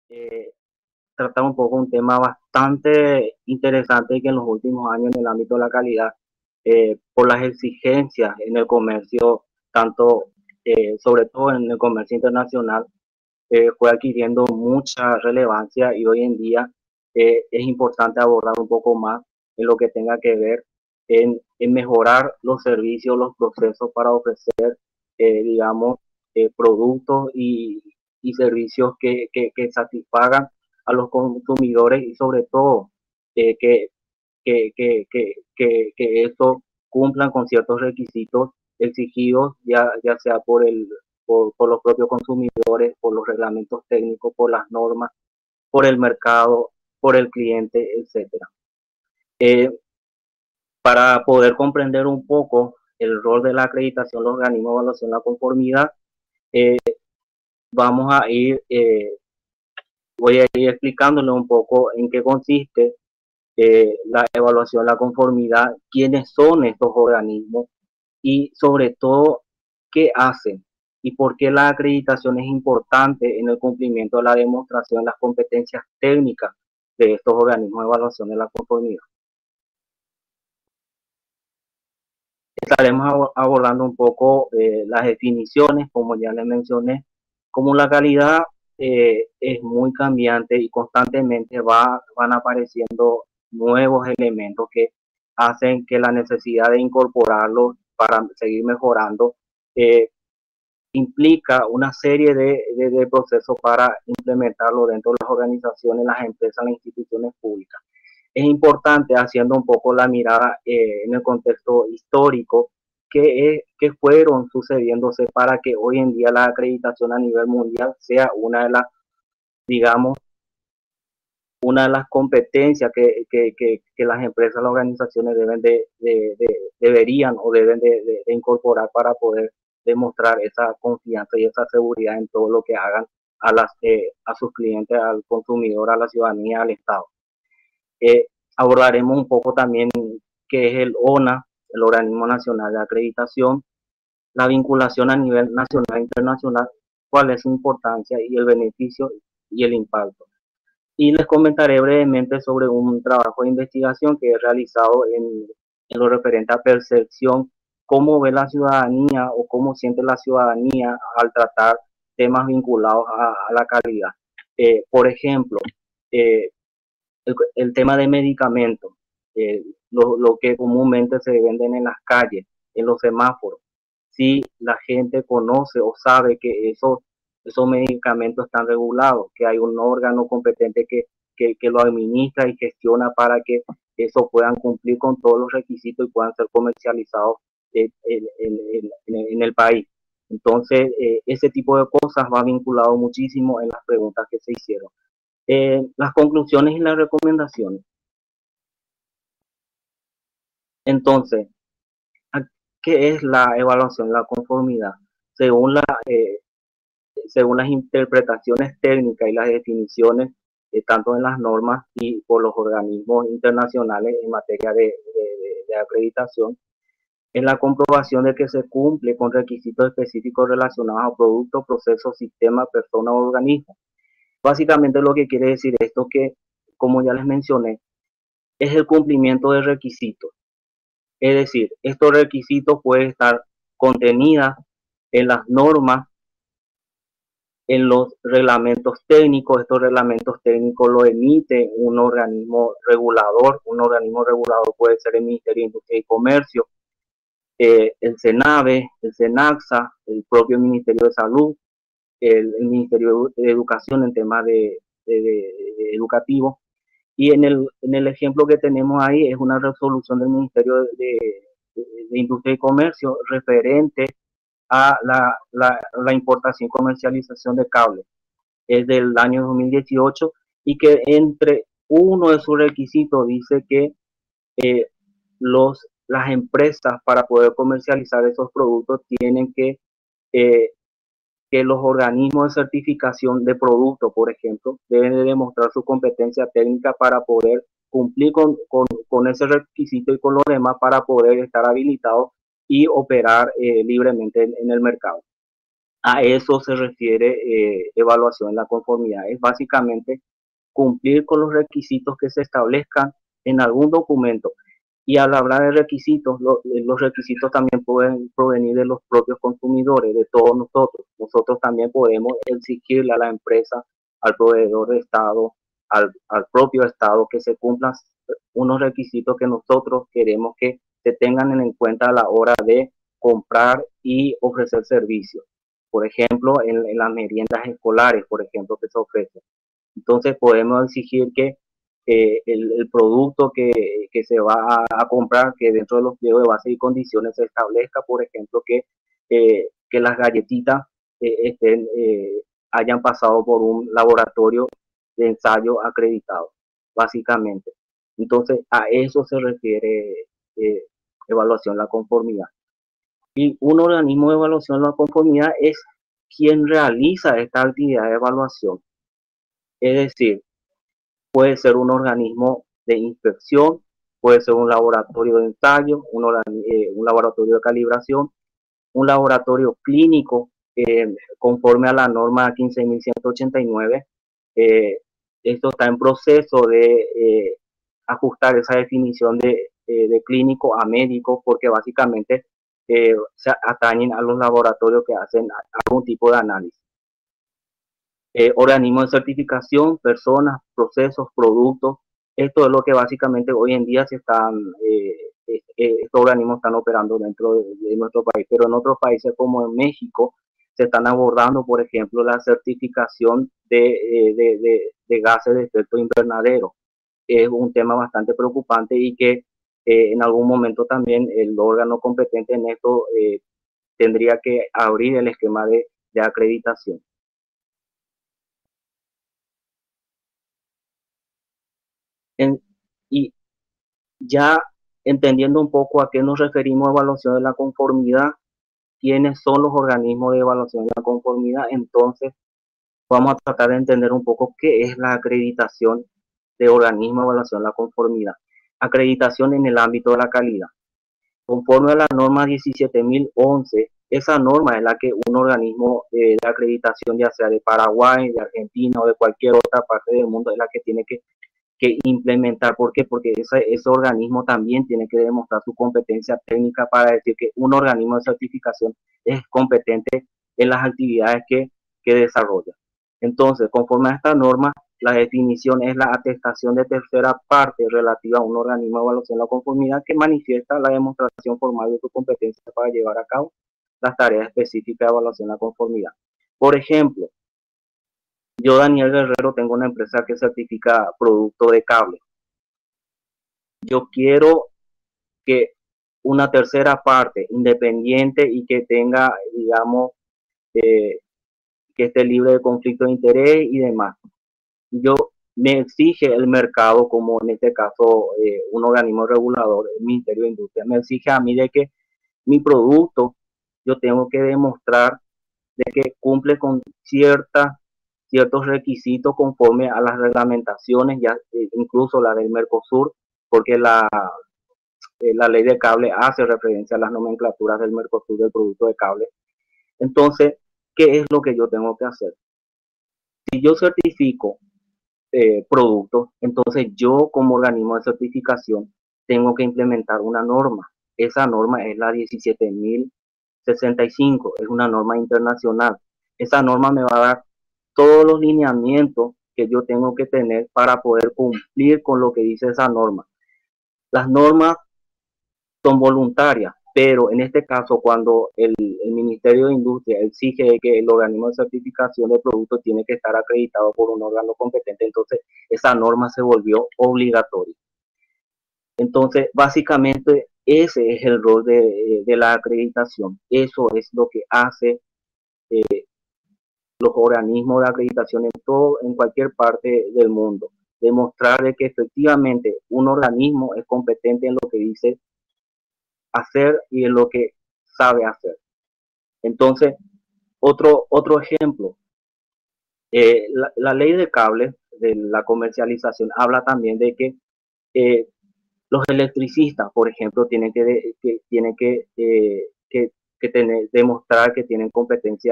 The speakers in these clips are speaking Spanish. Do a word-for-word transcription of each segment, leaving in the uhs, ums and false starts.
eh, tratar un poco un tema bastante interesante que en los últimos años en el ámbito de la calidad, eh, por las exigencias en el comercio, tanto, eh, sobre todo en el comercio internacional, eh, fue adquiriendo mucha relevancia y hoy en día eh, es importante abordar un poco más en lo que tenga que ver en, en mejorar los servicios, los procesos para ofrecer, eh, digamos, eh, productos y, y servicios que, que, que, satisfagan a los consumidores y sobre todo eh, que, que, que, que, que, que esto cumplan con ciertos requisitos exigidos, ya, ya sea por, el, por, por los propios consumidores, por los reglamentos técnicos, por las normas, por el mercado, por el cliente, etcétera. Eh, para poder comprender un poco el rol de la acreditación, los organismos de evaluación de la conformidad, eh, vamos a ir, eh, voy a ir explicándole un poco en qué consiste eh, la evaluación de la conformidad, quiénes son estos organismos y sobre todo qué hacen y por qué la acreditación es importante en el cumplimiento de la demostración de las competencias técnicas de estos organismos de evaluación de la conformidad. Estaremos abordando un poco eh, las definiciones, como ya les mencioné, como la calidad eh, es muy cambiante y constantemente va, van apareciendo nuevos elementos que hacen que la necesidad de incorporarlos para seguir mejorando eh, implica una serie de, de, de procesos para implementarlo dentro de las organizaciones, las empresas, las instituciones públicas. Es importante, haciendo un poco la mirada eh, en el contexto histórico, que, eh, que fueron sucediéndose para que hoy en día la acreditación a nivel mundial sea una de las, digamos, una de las competencias que, que, que, que las empresas, las organizaciones deben de, de, de deberían o deben de, de, de incorporar para poder demostrar esa confianza y esa seguridad en todo lo que hagan a, las, eh, a sus clientes, al consumidor, a la ciudadanía, al Estado. Eh, abordaremos un poco también qué es el O N A, el Organismo Nacional de Acreditación, la vinculación a nivel nacional e internacional, cuál es su importancia y el beneficio y el impacto. Y les comentaré brevemente sobre un trabajo de investigación que he realizado en, en lo referente a percepción, cómo ve la ciudadanía o cómo siente la ciudadanía al tratar temas vinculados a, a la calidad. Eh, por ejemplo, eh, el, el, tema de medicamentos, eh, lo, lo que comúnmente se venden en las calles, en los semáforos. Si la gente conoce o sabe que esos, esos medicamentos están regulados, que hay un órgano competente que, que, que lo administra y gestiona para que eso puedan cumplir con todos los requisitos y puedan ser comercializados en, en, en, en el país. Entonces, eh, ese tipo de cosas va vinculado muchísimo en las preguntas que se hicieron. Eh, las conclusiones y las recomendaciones. Entonces, ¿qué es la evaluación de la conformidad? Según, la, eh, según las interpretaciones técnicas y las definiciones, eh, tanto en las normas y por los organismos internacionales en materia de, de, de acreditación, en la comprobación de que se cumple con requisitos específicos relacionados a productos, procesos, sistemas, personas o organismos. Básicamente lo que quiere decir esto que, como ya les mencioné, es el cumplimiento de requisitos. Es decir, estos requisitos pueden estar contenidos en las normas, en los reglamentos técnicos. Estos reglamentos técnicos los emite un organismo regulador. Un organismo regulador puede ser el Ministerio de Industria y Comercio, eh, el SENAVE, el SENACSA, el propio Ministerio de Salud, el, el Ministerio de Educación en temas de, de, de, de educativo. Y en el, en el ejemplo que tenemos ahí es una resolución del Ministerio de, de, de Industria y Comercio referente a la, la, la importación y comercialización de cables. Es del año dos mil dieciocho y que entre uno de sus requisitos dice que eh, los, las empresas para poder comercializar esos productos tienen que eh, que los organismos de certificación de productos, por ejemplo, deben de demostrar su competencia técnica para poder cumplir con, con, con ese requisito y con los demás para poder estar habilitados y operar eh, libremente en, en el mercado. A eso se refiere eh, evaluación en la conformidad. Es básicamente cumplir con los requisitos que se establezcan en algún documento. Y al hablar de requisitos, lo, los requisitos también pueden provenir de los propios consumidores, de todos nosotros. Nosotros también podemos exigirle a la empresa, al proveedor de Estado, al, al propio Estado, que se cumplan unos requisitos que nosotros queremos que se tengan en cuenta a la hora de comprar y ofrecer servicios. Por ejemplo, en, en las meriendas escolares, por ejemplo, que se ofrecen. Entonces podemos exigir que eh, el, el, producto que, que se va a, a, comprar, que dentro de los pliegos de base y condiciones se establezca, por ejemplo, que, eh, que las galletitas eh, estén, eh, hayan pasado por un laboratorio de ensayo acreditado, básicamente. Entonces a eso se refiere eh, evaluación de la conformidad. Y un organismo de evaluación de la conformidad es quien realiza esta actividad de evaluación. Es decir, puede ser un organismo de inspección, puede ser un laboratorio de ensayo, un, eh, un laboratorio de calibración, un laboratorio clínico eh, conforme a la norma quince mil ciento ochenta y nueve. Eh, esto está en proceso de eh, ajustar esa definición de, eh, de clínico a médico, porque básicamente eh, se atañen a los laboratorios que hacen algún tipo de análisis. Eh, organismos de certificación, personas, procesos, productos. Esto es lo que básicamente hoy en día se están, eh, eh, estos organismos están operando dentro de, de nuestro país, pero en otros países como en México se están abordando, por ejemplo, la certificación de, eh, de, de, de gases de efecto invernadero. Es un tema bastante preocupante y que eh, en algún momento también el órgano competente en esto eh, tendría que abrir el esquema de, de acreditación. En, y ya entendiendo un poco a qué nos referimos a evaluación de la conformidad, quiénes son los organismos de evaluación de la conformidad, entonces vamos a tratar de entender un poco qué es la acreditación de organismo de evaluación de la conformidad. Acreditación en el ámbito de la calidad. Conforme a la norma diecisiete mil once, esa norma es la que un organismo eh, de acreditación, ya sea de Paraguay, de Argentina o de cualquier otra parte del mundo, es la que tiene que que implementar. ¿Por qué? Porque ese, ese organismo también tiene que demostrar su competencia técnica para decir que un organismo de certificación es competente en las actividades que, que desarrolla. Entonces, conforme a esta norma, la definición es la atestación de tercera parte relativa a un organismo de evaluación de la conformidad que manifiesta la demostración formal de su competencia para llevar a cabo las tareas específicas de evaluación de la conformidad. Por ejemplo, yo, Daniel Guerrero, tengo una empresa que certifica producto de cable. Yo quiero que una tercera parte independiente y que tenga, digamos, eh, que esté libre de conflicto de interés y demás. Yo me exige el mercado, como en este caso eh, un organismo regulador, el Ministerio de Industria, me exige a mí de que mi producto yo tengo que demostrar de que cumple con cierta ciertos requisitos conforme a las reglamentaciones, ya eh, incluso la del Mercosur, porque la, eh, la ley de cable hace referencia a las nomenclaturas del Mercosur del producto de cable. Entonces, ¿qué es lo que yo tengo que hacer? Si yo certifico eh, productos, entonces yo como organismo de certificación tengo que implementar una norma. Esa norma es la diecisiete mil sesenta y cinco, es una norma internacional. Esa norma me va a dar todos los lineamientos que yo tengo que tener para poder cumplir con lo que dice esa norma. Las normas son voluntarias, pero en este caso cuando el, el Ministerio de Industria exige que el organismo de certificación de productos tiene que estar acreditado por un órgano competente, entonces esa norma se volvió obligatoria. Entonces, básicamente ese es el rol de, de la acreditación. Eso es lo que hace eh, los organismos de acreditación en todo, en cualquier parte del mundo. Demostrar de que efectivamente un organismo es competente en lo que dice hacer y en lo que sabe hacer. Entonces, otro, otro ejemplo, eh, la, la, ley de cables, de la comercialización, habla también de que eh, los electricistas, por ejemplo, tienen que, de, que, tienen que, eh, que, que tener, demostrar que tienen competencia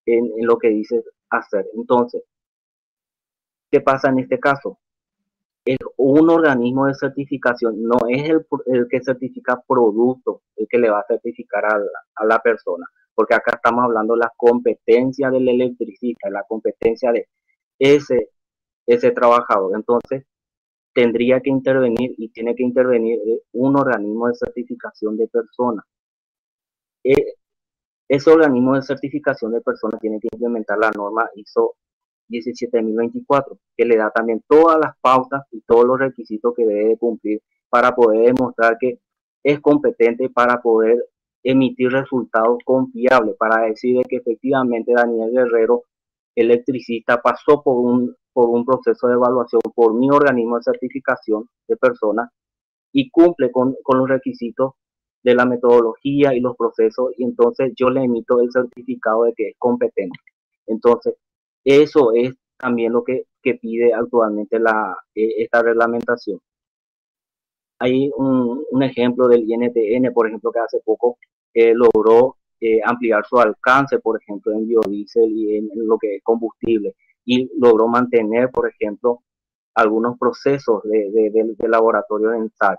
en, en lo que dices hacer. Entonces, ¿qué pasa en este caso? Es un organismo de certificación, no es el, el que certifica productos, el que le va a certificar a la, a la persona, porque acá estamos hablando de la competencia del electricista, la competencia de ese, ese trabajador. Entonces, tendría que intervenir y tiene que intervenir un organismo de certificación de personas. Eh, ese organismo de certificación de personas tiene que implementar la norma ISO diecisiete mil veinticuatro, que le da también todas las pautas y todos los requisitos que debe cumplir para poder demostrar que es competente, para poder emitir resultados confiables, para decir que efectivamente Daniel Guerrero, electricista, pasó por un, por un proceso de evaluación por mi organismo de certificación de personas y cumple con, con los requisitos de la metodología y los procesos, y entonces yo le emito el certificado de que es competente. Entonces, eso es también lo que, que pide actualmente la, eh, esta reglamentación. Hay un, un, ejemplo del I N T N, por ejemplo, que hace poco eh, logró eh, ampliar su alcance, por ejemplo, en biodiesel y en, en lo que es combustible, y logró mantener, por ejemplo, algunos procesos de, de, de, de laboratorio de ensayo.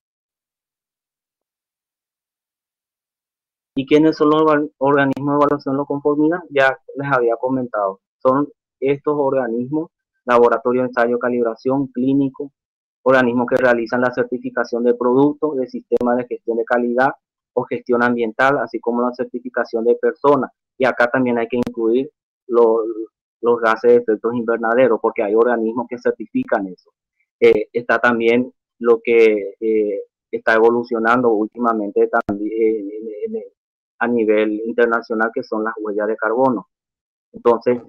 ¿Y quiénes son los organismos de evaluación de la conformidad? Ya les había comentado. Son estos organismos, laboratorio de ensayo, calibración, clínico, organismos que realizan la certificación de productos, de sistemas de gestión de calidad o gestión ambiental, así como la certificación de personas. Y acá también hay que incluir los, los gases de efectos invernaderos, porque hay organismos que certifican eso. Eh, está también lo que eh, está evolucionando últimamente también en, en, a nivel internacional, que son las huellas de carbono. Entonces,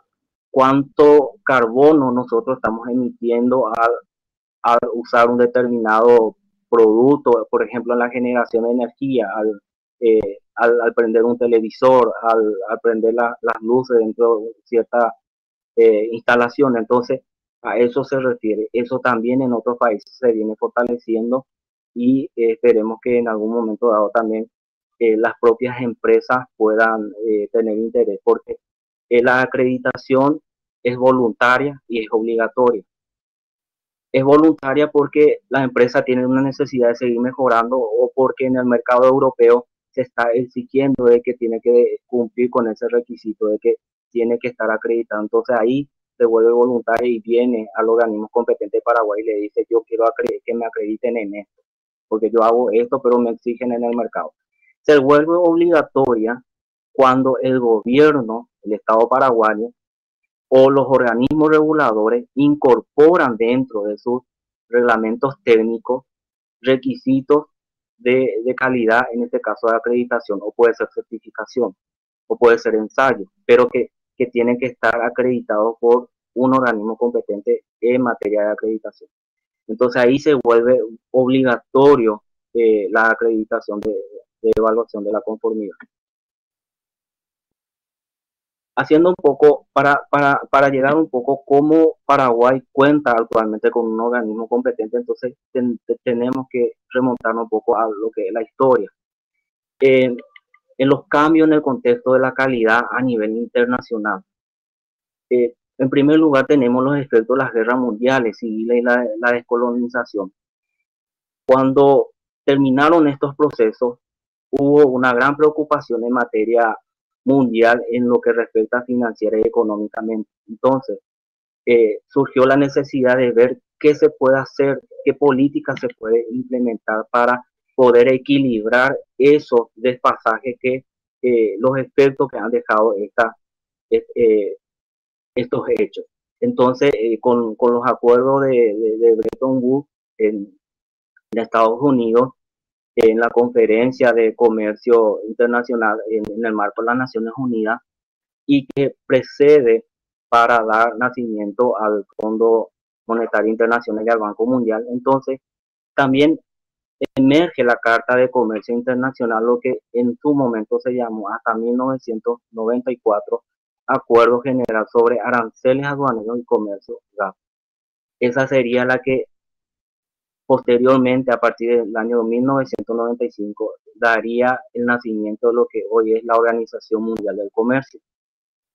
¿cuánto carbono nosotros estamos emitiendo al, al usar un determinado producto, por ejemplo, en la generación de energía, al, eh, al, al prender un televisor, al, al prender la, las luces dentro de cierta eh, instalación? Entonces, a eso se refiere. Eso también en otros países se viene fortaleciendo y eh, esperemos que en algún momento dado también eh, las propias empresas puedan eh, tener interés, porque eh, la acreditación es voluntaria y es obligatoria. Es voluntaria porque las empresas tienen una necesidad de seguir mejorando, o porque en el mercado europeo se está exigiendo de que tiene que cumplir con ese requisito de que tiene que estar acreditado. Entonces ahí se vuelve voluntaria y viene al organismo competente de Paraguay y le dice: yo quiero que me acrediten en esto, porque yo hago esto, pero me exigen en el mercado. Se vuelve obligatoria cuando el gobierno, el Estado paraguayo, o los organismos reguladores incorporan dentro de sus reglamentos técnicos requisitos de, de calidad, en este caso de acreditación, o puede ser certificación, o puede ser ensayo, pero que, que tienen que estar acreditados por un organismo competente en materia de acreditación. Entonces ahí se vuelve obligatorio eh, la acreditación de, de evaluación de la conformidad. Haciendo un poco, para, para, para llegar un poco cómo Paraguay cuenta actualmente con un organismo competente, entonces ten, tenemos que remontarnos un poco a lo que es la historia. Eh, en los cambios en el contexto de la calidad a nivel internacional. Eh, en primer lugar tenemos los efectos de las guerras mundiales civiles y la, la descolonización. Cuando terminaron estos procesos, hubo una gran preocupación en materia mundial en lo que respecta financiera y económicamente. Entonces, eh, surgió la necesidad de ver qué se puede hacer, qué política se puede implementar para poder equilibrar esos despasajes que eh, los efectos que han dejado esta, eh, estos hechos. Entonces, eh, con, con, los acuerdos de, de, de Bretton Woods en, en Estados Unidos, en la conferencia de comercio internacional en, en el marco de las Naciones Unidas, y que precede para dar nacimiento al Fondo Monetario Internacional y al Banco Mundial. Entonces, también emerge la Carta de Comercio Internacional, lo que en su momento se llamó hasta mil novecientos noventa y cuatro Acuerdo General sobre Aranceles Aduaneros y Comercio G A P. Esa sería la que posteriormente, a partir del año mil novecientos noventa y cinco, daría el nacimiento de lo que hoy es la Organización Mundial del Comercio.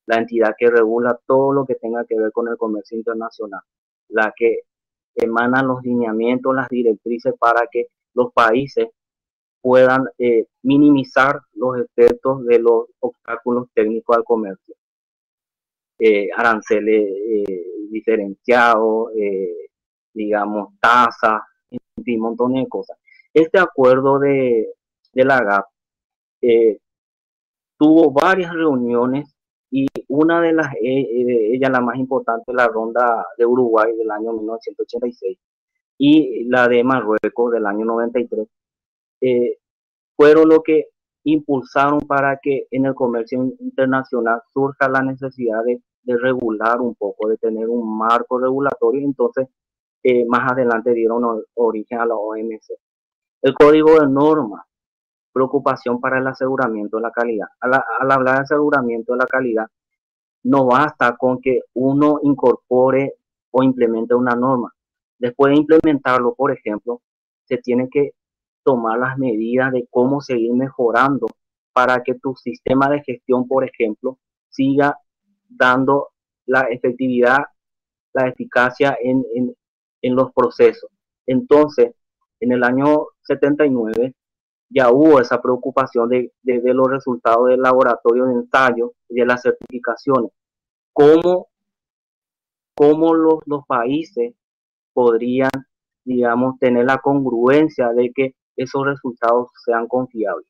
la entidad que regula todo lo que tenga que ver con el comercio internacional, la que emana los lineamientos, las directrices para que los países puedan eh, minimizar los efectos de los obstáculos técnicos al comercio, eh, aranceles eh, diferenciados, eh, digamos, tasas, en fin, un montón de cosas. Este acuerdo de, de la GATT eh, tuvo varias reuniones y una de las, eh, ella la más importante, la ronda de Uruguay del año mil novecientos ochenta y seis y la de Marruecos del año noventa y tres, eh, fueron lo que impulsaron para que en el comercio internacional surja la necesidad de, de regular un poco, de tener un marco regulatorio. Entonces, eh, más adelante dieron origen a la O M C. El código de normas, preocupación para el aseguramiento de la calidad. Al, al hablar de aseguramiento de la calidad, no basta con que uno incorpore o implemente una norma. Después de implementarlo, por ejemplo, se tiene que tomar las medidas de cómo seguir mejorando para que tu sistema de gestión, por ejemplo, siga dando la efectividad, la eficacia en, en, en los procesos. Entonces, en el año setenta y nueve ya hubo esa preocupación de, de, de los resultados del laboratorio de ensayo y de las certificaciones. ¿Cómo, cómo los, los países podrían, digamos, tener la congruencia de que esos resultados sean confiables?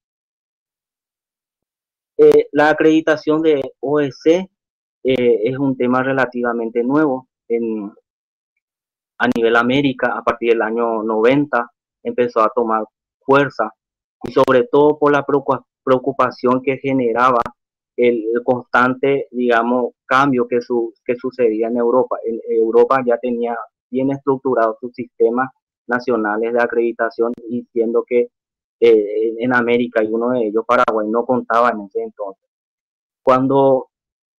Eh, la acreditación de O E C eh, es un tema relativamente nuevo. En, a nivel América, a partir del año noventa, empezó a tomar fuerza y sobre todo por la preocupación que generaba el, el constante, digamos, cambio que, su, que sucedía en Europa. En Europa ya tenía bien estructurado sus sistemas nacionales de acreditación y siendo que eh, en América y uno de ellos, Paraguay, no contaba en ese entonces. Cuando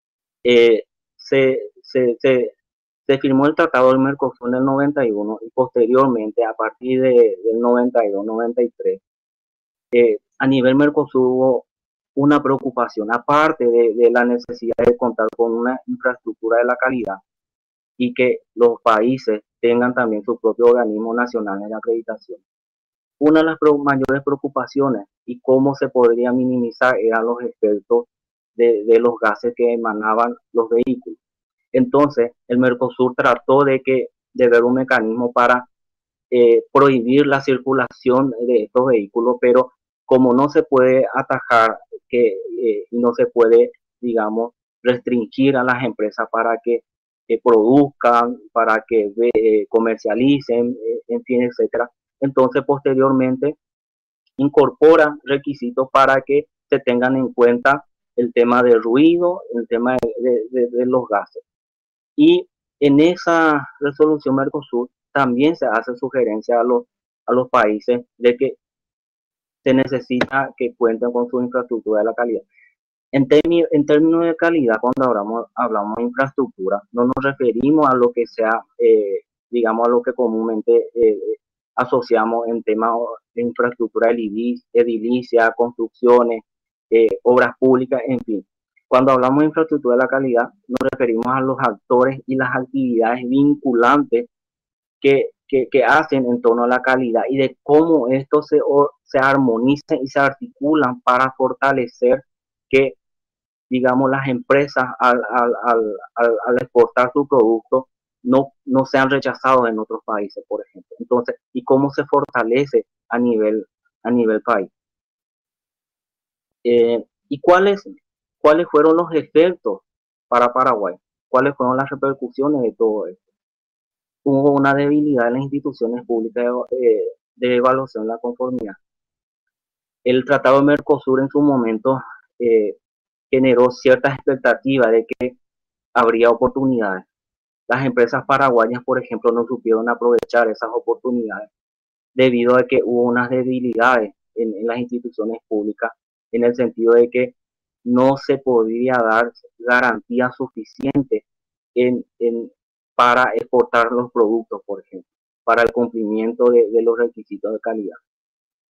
eh, se, se, se, se firmó el Tratado del Mercosur en el noventa y uno y posteriormente, a partir de, del noventa y dos noventa y tres, eh, a nivel Mercosur hubo una preocupación, aparte de, de la necesidad de contar con una infraestructura de la calidad y que los países tengan también su propio organismo nacional de acreditación. Una de las mayores preocupaciones y cómo se podría minimizar eran los efectos de, de los gases que emanaban los vehículos. Entonces, el Mercosur trató de, que, de ver un mecanismo para eh, prohibir la circulación de estos vehículos, pero como no se puede atajar, que eh, no se puede, digamos, restringir a las empresas para que eh, produzcan, para que eh, comercialicen, eh, en fin, etcétera. Entonces, posteriormente, incorpora requisitos para que se tengan en cuenta el tema del ruido, el tema de, de, de los gases. Y en esa resolución Mercosur también se hace sugerencia a los, a los países de que se necesita que cuenten con su infraestructura de la calidad. En, temi, en términos de calidad, cuando hablamos, hablamos de infraestructura, no nos referimos a lo que sea, eh, digamos, a lo que comúnmente eh, asociamos en temas de infraestructura edilicia, construcciones, eh, obras públicas, en fin. Cuando hablamos de infraestructura de la calidad, nos referimos a los actores y las actividades vinculantes que, que, que hacen en torno a la calidad y de cómo estos se, se armonizan y se articulan para fortalecer que, digamos, las empresas al, al, al, al exportar su producto no, no sean rechazados en otros países, por ejemplo. Entonces, y cómo se fortalece a nivel, a nivel país. Eh, ¿Y cuáles, cuáles fueron los efectos para Paraguay? ¿Cuáles fueron las repercusiones de todo esto? Hubo una debilidad en las instituciones públicas de, de evaluación de la conformidad. El Tratado de Mercosur en su momento eh, generó ciertas expectativas de que habría oportunidades. Las empresas paraguayas, por ejemplo, no supieron aprovechar esas oportunidades debido a que hubo unas debilidades en, en las instituciones públicas, en el sentido de que no se podía dar garantías suficientes en, en, para exportar los productos, por ejemplo, para el cumplimiento de, de los requisitos de calidad.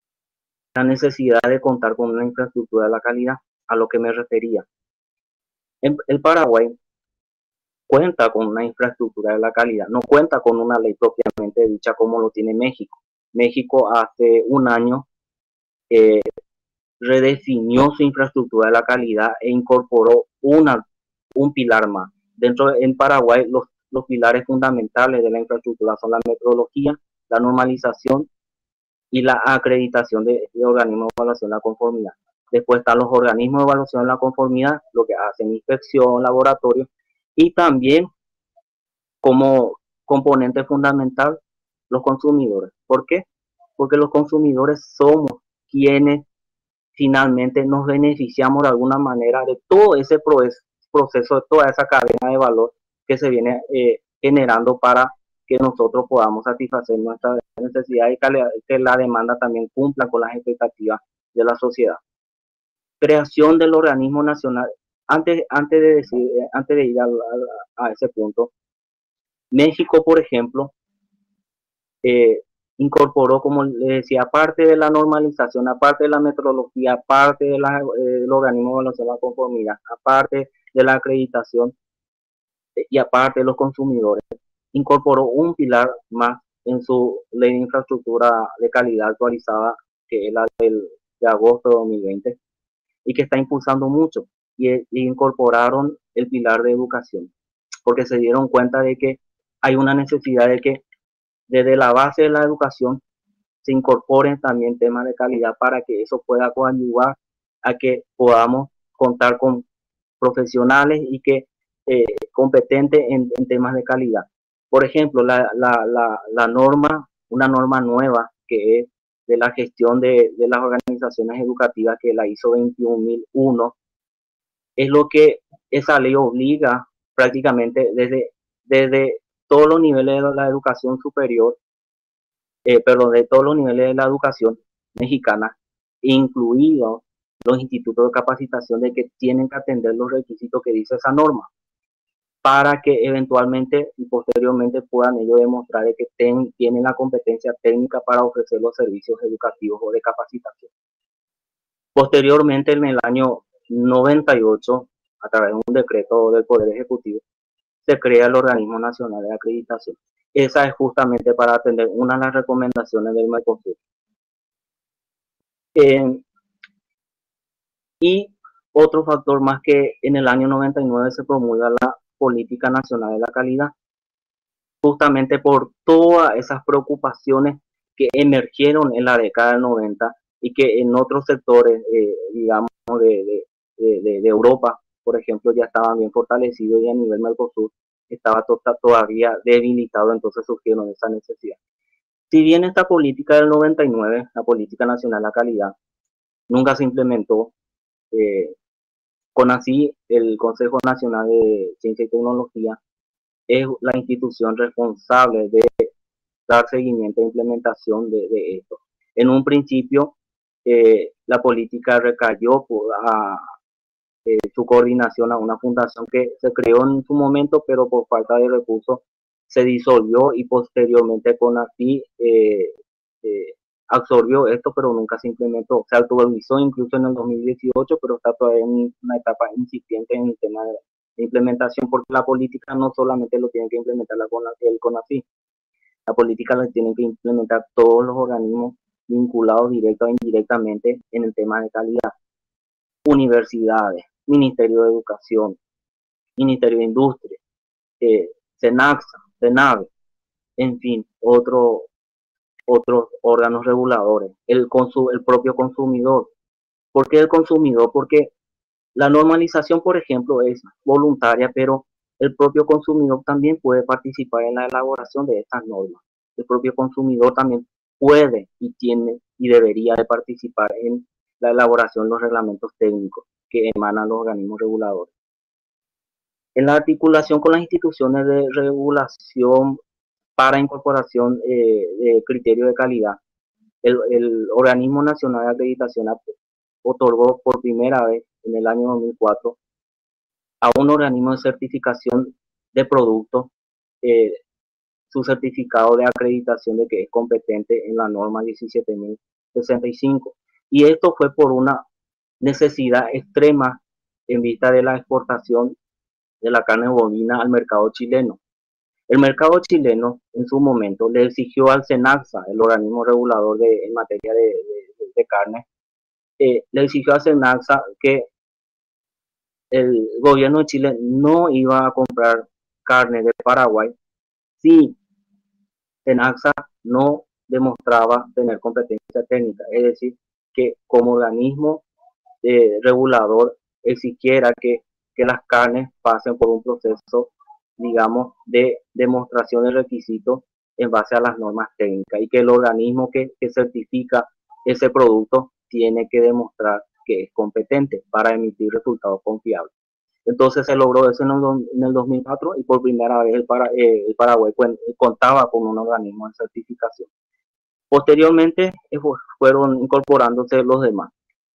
La necesidad de contar con una infraestructura de la calidad, a lo que me refería. En, el Paraguay cuenta con una infraestructura de la calidad, no cuenta con una ley propiamente dicha como lo tiene México. México hace un año eh, redefinió su infraestructura de la calidad e incorporó una, un pilar más. Dentro de, en Paraguay, los, los pilares fundamentales de la infraestructura son la metodología, la normalización y la acreditación de, de organismos de evaluación de la conformidad. Después están los organismos de evaluación de la conformidad, lo que hacen inspección, laboratorio, y también como componente fundamental los consumidores. ¿Por qué? Porque los consumidores somos quienes finalmente nos beneficiamos de alguna manera de todo ese proceso, de toda esa cadena de valor que se viene eh, generando para que nosotros podamos satisfacer nuestras necesidades y que la demanda también cumpla con las expectativas de la sociedad. Creación del organismo nacional. Antes, antes, de, decir, antes de ir a, a, a ese punto, México, por ejemplo, eh, incorporó, como le decía, aparte de la normalización, aparte de la metodología, aparte de la, eh, del organismo de evaluación de la conformidad, aparte de la acreditación eh, y aparte de los consumidores, incorporó un pilar más en su ley de infraestructura de calidad actualizada, que es la del, de agosto de dos mil veinte, y que está impulsando mucho, y, y incorporaron el pilar de educación, porque se dieron cuenta de que hay una necesidad de que desde la base de la educación se incorporen también temas de calidad para que eso pueda coadyuvar a que podamos contar con profesionales y que eh, competentes en, en, temas de calidad. Por ejemplo, la, la, la, la, norma, una norma nueva que es de la gestión de, de las organizaciones educativas, que la ISO veintiún mil uno, es lo que esa ley obliga prácticamente desde, desde todos los niveles de la educación superior, eh, pero de todos los niveles de la educación mexicana, incluidos los institutos de capacitación, de que tienen que atender los requisitos que dice esa norma, para que eventualmente y posteriormente puedan ellos demostrar de que ten, tienen la competencia técnica para ofrecer los servicios educativos o de capacitación. Posteriormente, en el año noventa y ocho, a través de un decreto del Poder Ejecutivo, se crea el Organismo Nacional de Acreditación. Esa es justamente para atender una de las recomendaciones del Mercosur. Eh, y otro factor más, que en el año noventa y nueve se promulga la Política Nacional de la Calidad, justamente por todas esas preocupaciones que emergieron en la década del noventa y que en otros sectores, eh, digamos, de, de, de, de Europa, por ejemplo, ya estaban bien fortalecidos, y a nivel Mercosur estaba to todavía debilitado, entonces surgieron esa necesidad. Si bien esta política del noventa y nueve, la Política Nacional de la Calidad, nunca se implementó, eh, con así el Consejo Nacional de Ciencia y Tecnología es la institución responsable de dar seguimiento e implementación de, de esto. En un principio, eh, la política recayó por, a, eh, su coordinación a una fundación que se creó en su momento, pero por falta de recursos se disolvió, y posteriormente CONACYT eh, eh, absorbió esto, pero nunca se implementó. Se actualizó incluso en el dos mil dieciocho, pero está todavía en una etapa incipiente en el tema de, de implementación, porque la política no solamente lo tiene que implementar la, el CONACYT, la política la tienen que implementar todos los organismos vinculados directa o indirectamente en el tema de calidad. Universidades, Ministerio de Educación, Ministerio de Industria, eh, SENACSA, SENAVE, en fin, otro, otros órganos reguladores, el, consu el propio consumidor. ¿Por qué el consumidor? Porque la normalización, por ejemplo, es voluntaria, pero el propio consumidor también puede participar en la elaboración de estas normas. El propio consumidor también puede y tiene y debería de participar en la elaboración de los reglamentos técnicos que emanan los organismos reguladores. En la articulación con las instituciones de regulación para incorporación eh, de criterios de calidad, el, el Organismo Nacional de Acreditación otorgó por primera vez en el año dos mil cuatro a un organismo de certificación de productos eh, su certificado de acreditación de que es competente en la norma diecisiete mil sesenta y cinco. Y esto fue por una necesidad extrema en vista de la exportación de la carne bovina al mercado chileno. El mercado chileno en su momento le exigió al SENASA, el organismo regulador de, en materia de, de, de carne, eh, le exigió al SENASA que el gobierno de Chile no iba a comprar carne de Paraguay si SENASA no demostraba tener competencia técnica, es decir, que como organismo eh, regulador exigiera que, que las carnes pasen por un proceso, digamos, de demostración de requisitos en base a las normas técnicas y que el organismo que, que certifica ese producto tiene que demostrar que es competente para emitir resultados confiables. Entonces se logró eso en el, en el dos mil cuatro y por primera vez el, para, eh, el Paraguay contaba con un organismo de certificación. Posteriormente eh, fueron incorporándose los demás.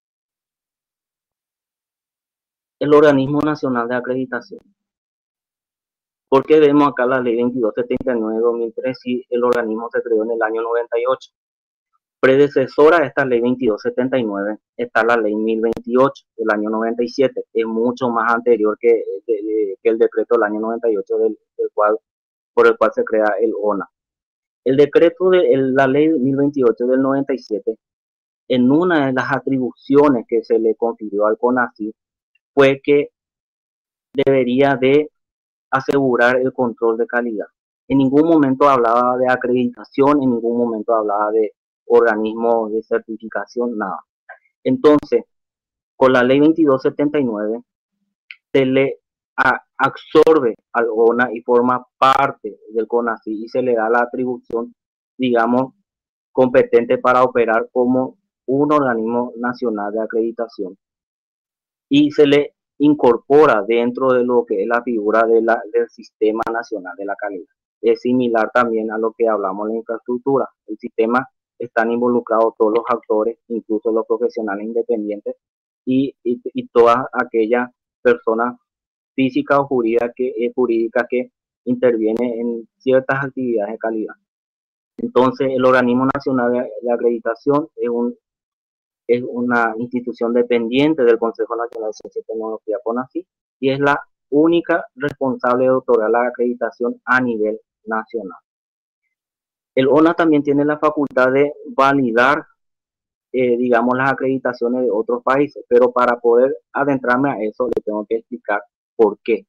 El Organismo Nacional de Acreditación. Porque vemos acá la ley veintidós setenta y nueve de dos mil tres y el organismo se creó en el año noventa y ocho. Predecesora a esta ley veintidós setenta y nueve está la ley mil veintiocho del año noventa y siete, es mucho más anterior que, que, que el decreto del año noventa y ocho del, del cual, por el cual se crea el O N A. El decreto de el, la ley mil veintiocho del noventa y siete, en una de las atribuciones que se le confirió al CONACYT, fue que debería de asegurar el control de calidad. En ningún momento hablaba de acreditación, en ningún momento hablaba de organismo de certificación, nada. Entonces, con la ley veintidós setenta y nueve, se le a, absorbe al O N A y forma parte del CONACYT y se le da la atribución, digamos, competente para operar como un organismo nacional de acreditación. Y se le incorpora dentro de lo que es la figura de la, del Sistema Nacional de la Calidad. Es similar también a lo que hablamos de la infraestructura. El sistema están involucrados todos los actores, incluso los profesionales independientes y, y, y todas aquellas personas físicas o jurídicas que, eh, jurídicas que intervienen en ciertas actividades de calidad. Entonces, el Organismo Nacional de, de Acreditación es un es una institución dependiente del Consejo Nacional de Ciencia y Tecnología, CONACYT, y es la única responsable de otorgar la acreditación a nivel nacional. El O N A también tiene la facultad de validar, eh, digamos, las acreditaciones de otros países, pero para poder adentrarme a eso, le tengo que explicar por qué.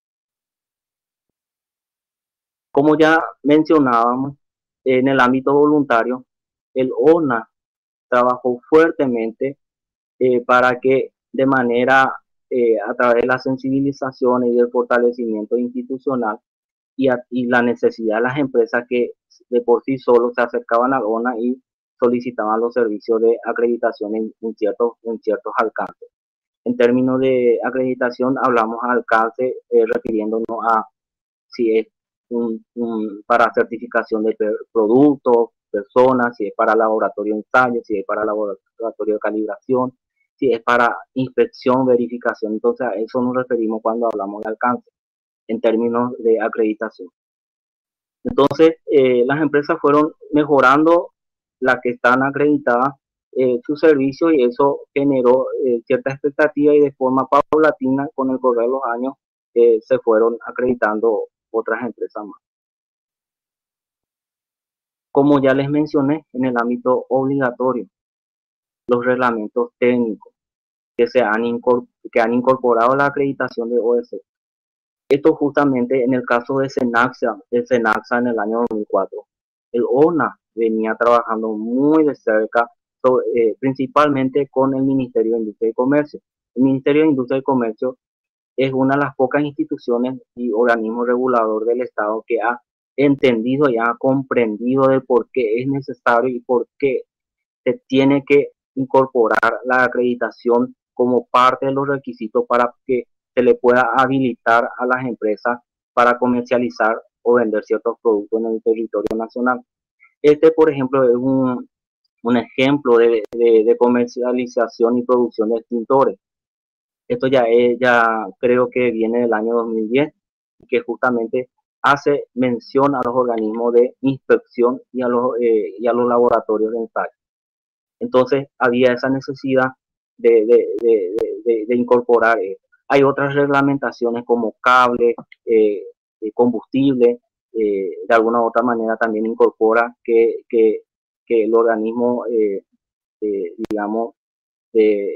Como ya mencionábamos, en el ámbito voluntario, el O N A trabajó fuertemente eh, para que de manera, eh, a través de la sensibilización y del fortalecimiento institucional y, a, y la necesidad de las empresas que de por sí solo se acercaban al O N A y solicitaban los servicios de acreditación en, en, ciertos, en ciertos alcances. En términos de acreditación hablamos alcance eh, refiriéndonos a si es un, un, para certificación de productos, personas, si es para laboratorio de ensayos, si es para laboratorio de calibración, si es para inspección, verificación. Entonces a eso nos referimos cuando hablamos de alcance en términos de acreditación. Entonces eh, las empresas fueron mejorando las que están acreditadas eh, su servicio y eso generó eh, cierta expectativa y de forma paulatina con el correr de los años eh, se fueron acreditando otras empresas más. Como ya les mencioné, en el ámbito obligatorio, los reglamentos técnicos que, se han, que han incorporado la acreditación de O E C. Esto justamente en el caso de SENASA, de SENASA en el año dos mil cuatro. El O N A venía trabajando muy de cerca, sobre, eh, principalmente con el Ministerio de Industria y Comercio. El Ministerio de Industria y Comercio es una de las pocas instituciones y organismos reguladores del Estado que ha entendido y ha comprendido de por qué es necesario y por qué se tiene que incorporar la acreditación como parte de los requisitos para que se le pueda habilitar a las empresas para comercializar o vender ciertos productos en el territorio nacional. Este, por ejemplo, es un, un ejemplo de, de, de comercialización y producción de extintores. Esto ya, es, ya creo que viene del año dos mil diez, que justamente hace mención a los organismos de inspección y a los, eh, y a los laboratorios de ensayo. Entonces había esa necesidad de, de, de, de, de incorporar esto. hay otras reglamentaciones como cable, eh, combustible, eh, de alguna u otra manera también incorpora que, que, que el organismo, eh, eh, digamos, de,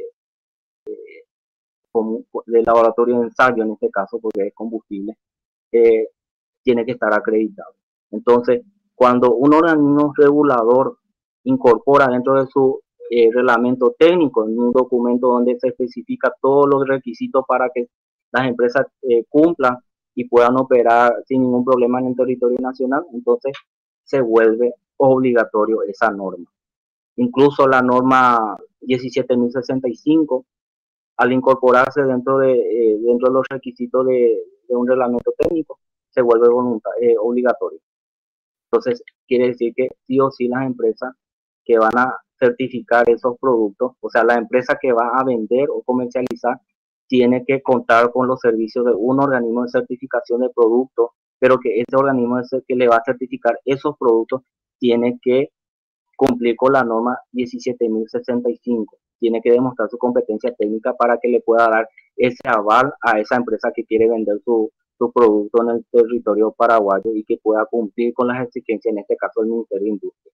de laboratorio de ensayo, en este caso, porque es combustible, eh, tiene que estar acreditado. Entonces, cuando un organismo regulador incorpora dentro de su eh, reglamento técnico, en un documento donde se especifica todos los requisitos para que las empresas eh, cumplan y puedan operar sin ningún problema en el territorio nacional, entonces se vuelve obligatorio esa norma. Incluso la norma diecisiete mil sesenta y cinco, al incorporarse dentro de, eh, dentro de los requisitos de, de un reglamento técnico, se vuelve voluntario, eh, obligatorio. Entonces, quiere decir que sí o sí las empresas que van a certificar esos productos, o sea, la empresa que va a vender o comercializar, tiene que contar con los servicios de un organismo de certificación de productos, pero que ese organismo es el que le va a certificar esos productos, tiene que cumplir con la norma diecisiete mil sesenta y cinco. Tiene que demostrar su competencia técnica para que le pueda dar ese aval a esa empresa que quiere vender su, su producto en el territorio paraguayo y que pueda cumplir con las exigencias, en este caso del Ministerio de Industria.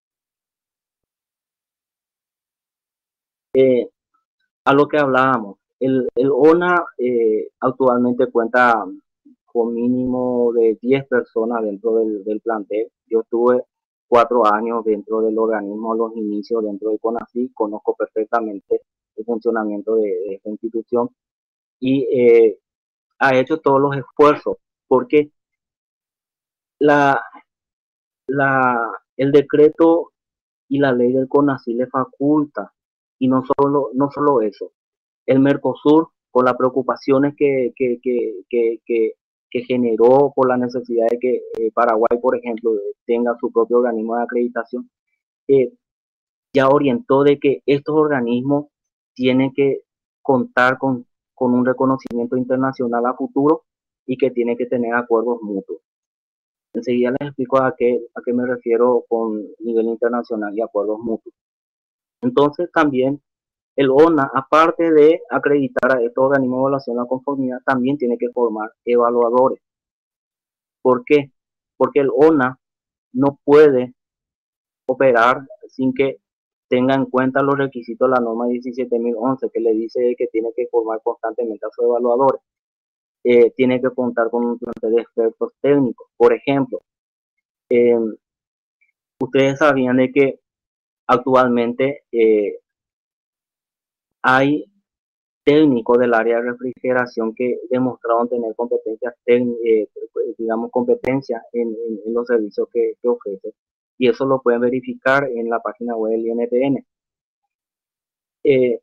Eh, a lo que hablábamos, el, el ONA eh, actualmente cuenta con mínimo de diez personas dentro del, del plantel. Yo estuve cuatro años dentro del organismo, los inicios dentro del CONACYT, conozco perfectamente el funcionamiento de, de esta institución y eh, ha hecho todos los esfuerzos porque la, la, el decreto y la ley del CONACYT le faculta, y no solo, no solo eso, el Mercosur, con las preocupaciones que, que, que, que, que, que generó por la necesidad de que eh, Paraguay, por ejemplo, tenga su propio organismo de acreditación, eh, ya orientó de que estos organismos tienen que contar con, con un reconocimiento internacional a futuro y que tienen que tener acuerdos mutuos. Enseguida les explico a qué, a qué me refiero con nivel internacional y acuerdos mutuos. Entonces también el ONA, aparte de acreditar a estos organismos de evaluación de la conformidad, también tiene que formar evaluadores. ¿Por qué? Porque el ONA no puede operar sin que tenga en cuenta los requisitos de la norma diecisiete mil once, que le dice que tiene que formar constantemente a sus evaluadores. Eh, tiene que contar con un plantel de expertos técnicos. Por ejemplo, eh, ustedes sabían de que actualmente eh, hay técnicos del área de refrigeración que demostraron tener competencias, eh, digamos, competencias en, en, en, los servicios que, que ofrece. Y eso lo pueden verificar en la página web del I N P N. Eh,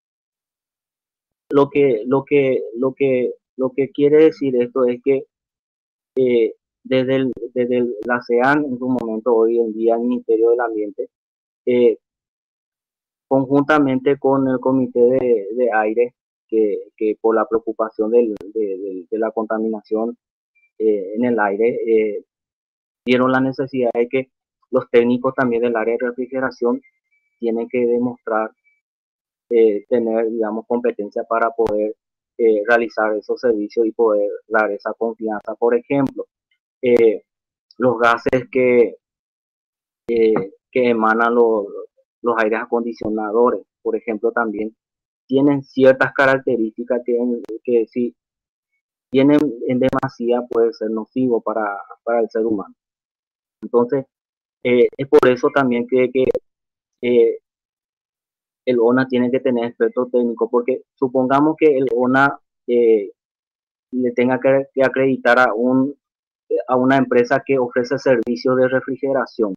lo que, lo que, lo que, lo que quiere decir esto es que eh, desde, el, desde el, la CEAN, en su momento, hoy en día, el Ministerio del Ambiente, eh, conjuntamente con el Comité de, de Aire, que, que por la preocupación del, de, de, de la contaminación eh, en el aire, eh, vieron la necesidad de que los técnicos también del área de refrigeración tienen que demostrar eh, tener, digamos, competencia para poder eh, realizar esos servicios y poder dar esa confianza. Por ejemplo, eh, los gases que, eh, que emanan los, los aires acondicionadores, por ejemplo, también tienen ciertas características que, que si tienen en demasía puede ser nocivo para, para el ser humano. Entonces, eh, es por eso también que, que eh, el ONA tiene que tener expertos técnicos, porque supongamos que el ONA eh, le tenga que, que acreditar a, un, a una empresa que ofrece servicios de refrigeración.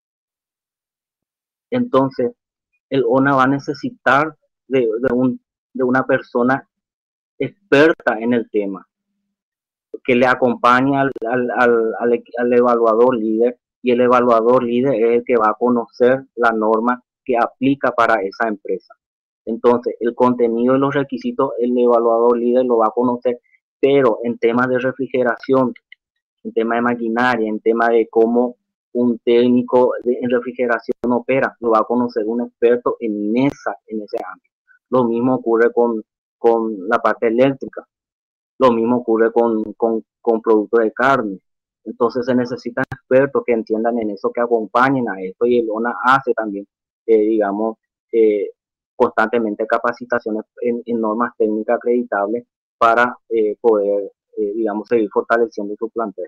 Entonces, el ONA va a necesitar de, de, un, de una persona experta en el tema, que le acompañe al, al, al, al, al evaluador líder, y el evaluador líder es el que va a conocer la norma que aplica para esa empresa. Entonces, el contenido y los requisitos, el evaluador líder lo va a conocer, pero en temas de refrigeración, en tema de maquinaria, en tema de cómo un técnico de, en refrigeración opera, lo va a conocer un experto en esa, en ese ámbito. Lo mismo ocurre con, con la parte eléctrica. Lo mismo ocurre con, con, con productos de carne. Entonces se necesitan expertos que entiendan en eso, que acompañen a esto, y el ONA hace también, eh, digamos, eh, constantemente capacitaciones en, en normas técnicas acreditables para eh, poder, eh, digamos, seguir fortaleciendo su plantel.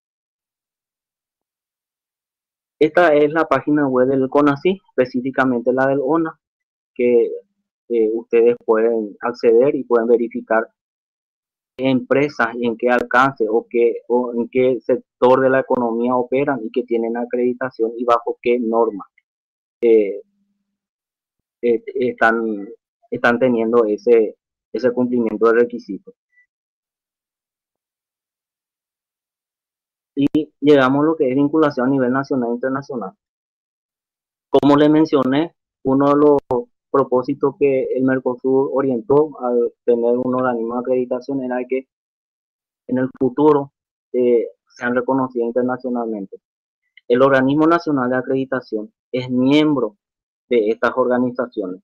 Esta es la página web del CONACYT, específicamente la del ONA, que eh, ustedes pueden acceder y pueden verificar qué empresas y en qué alcance o, qué, o en qué sector de la economía operan y que tienen acreditación y bajo qué normas eh, eh, están, están teniendo ese, ese cumplimiento de requisitos. Y llegamos a lo que es vinculación a nivel nacional e internacional. Como les mencioné, uno de los propósitos que el Mercosur orientó al tener un organismo de acreditación era que en el futuro eh, sean reconocidos internacionalmente. El Organismo Nacional de Acreditación es miembro de estas organizaciones.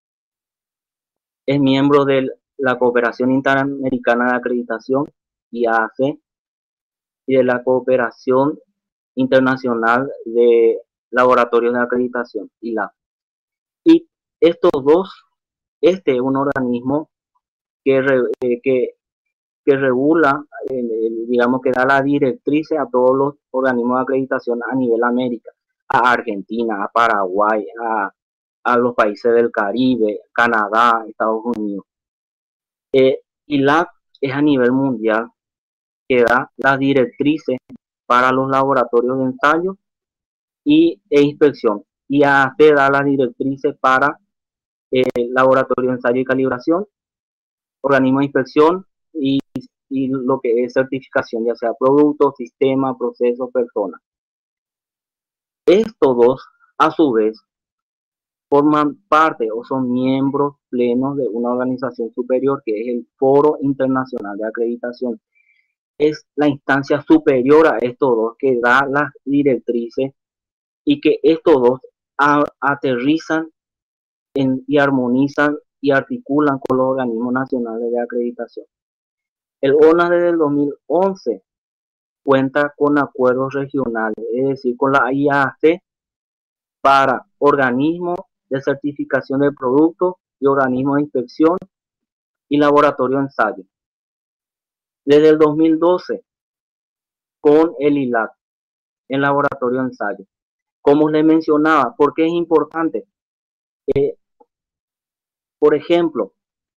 Es miembro de la Cooperación Interamericana de Acreditación, I A A C, y de la Cooperación Internacional de Laboratorios de Acreditación, I L A C. Y estos dos, este es un organismo que, eh, que, que regula, eh, digamos que da la directriz a todos los organismos de acreditación a nivel América, a Argentina, a Paraguay, a, a los países del Caribe, Canadá, Estados Unidos. Eh, I L A C es a nivel mundial, que da las directrices para los laboratorios de ensayo y, e inspección. I A A C da las directrices para el eh, laboratorio de ensayo y calibración, organismo de inspección y, y lo que es certificación, ya sea producto, sistema, proceso, persona. Estos dos, a su vez, forman parte o son miembros plenos de una organización superior que es el Foro Internacional de Acreditación. Es la instancia superior a estos dos que da las directrices y que estos dos a, aterrizan en, y armonizan y articulan con los organismos nacionales de acreditación. El ONA desde el dos mil once cuenta con acuerdos regionales, es decir, con la I A A C para organismos de certificación de productos y organismos de inspección y laboratorio de ensayo. Desde el dos mil doce con el I L A C en laboratorio de ensayo. Como les mencionaba, ¿por qué es importante? Eh, por ejemplo,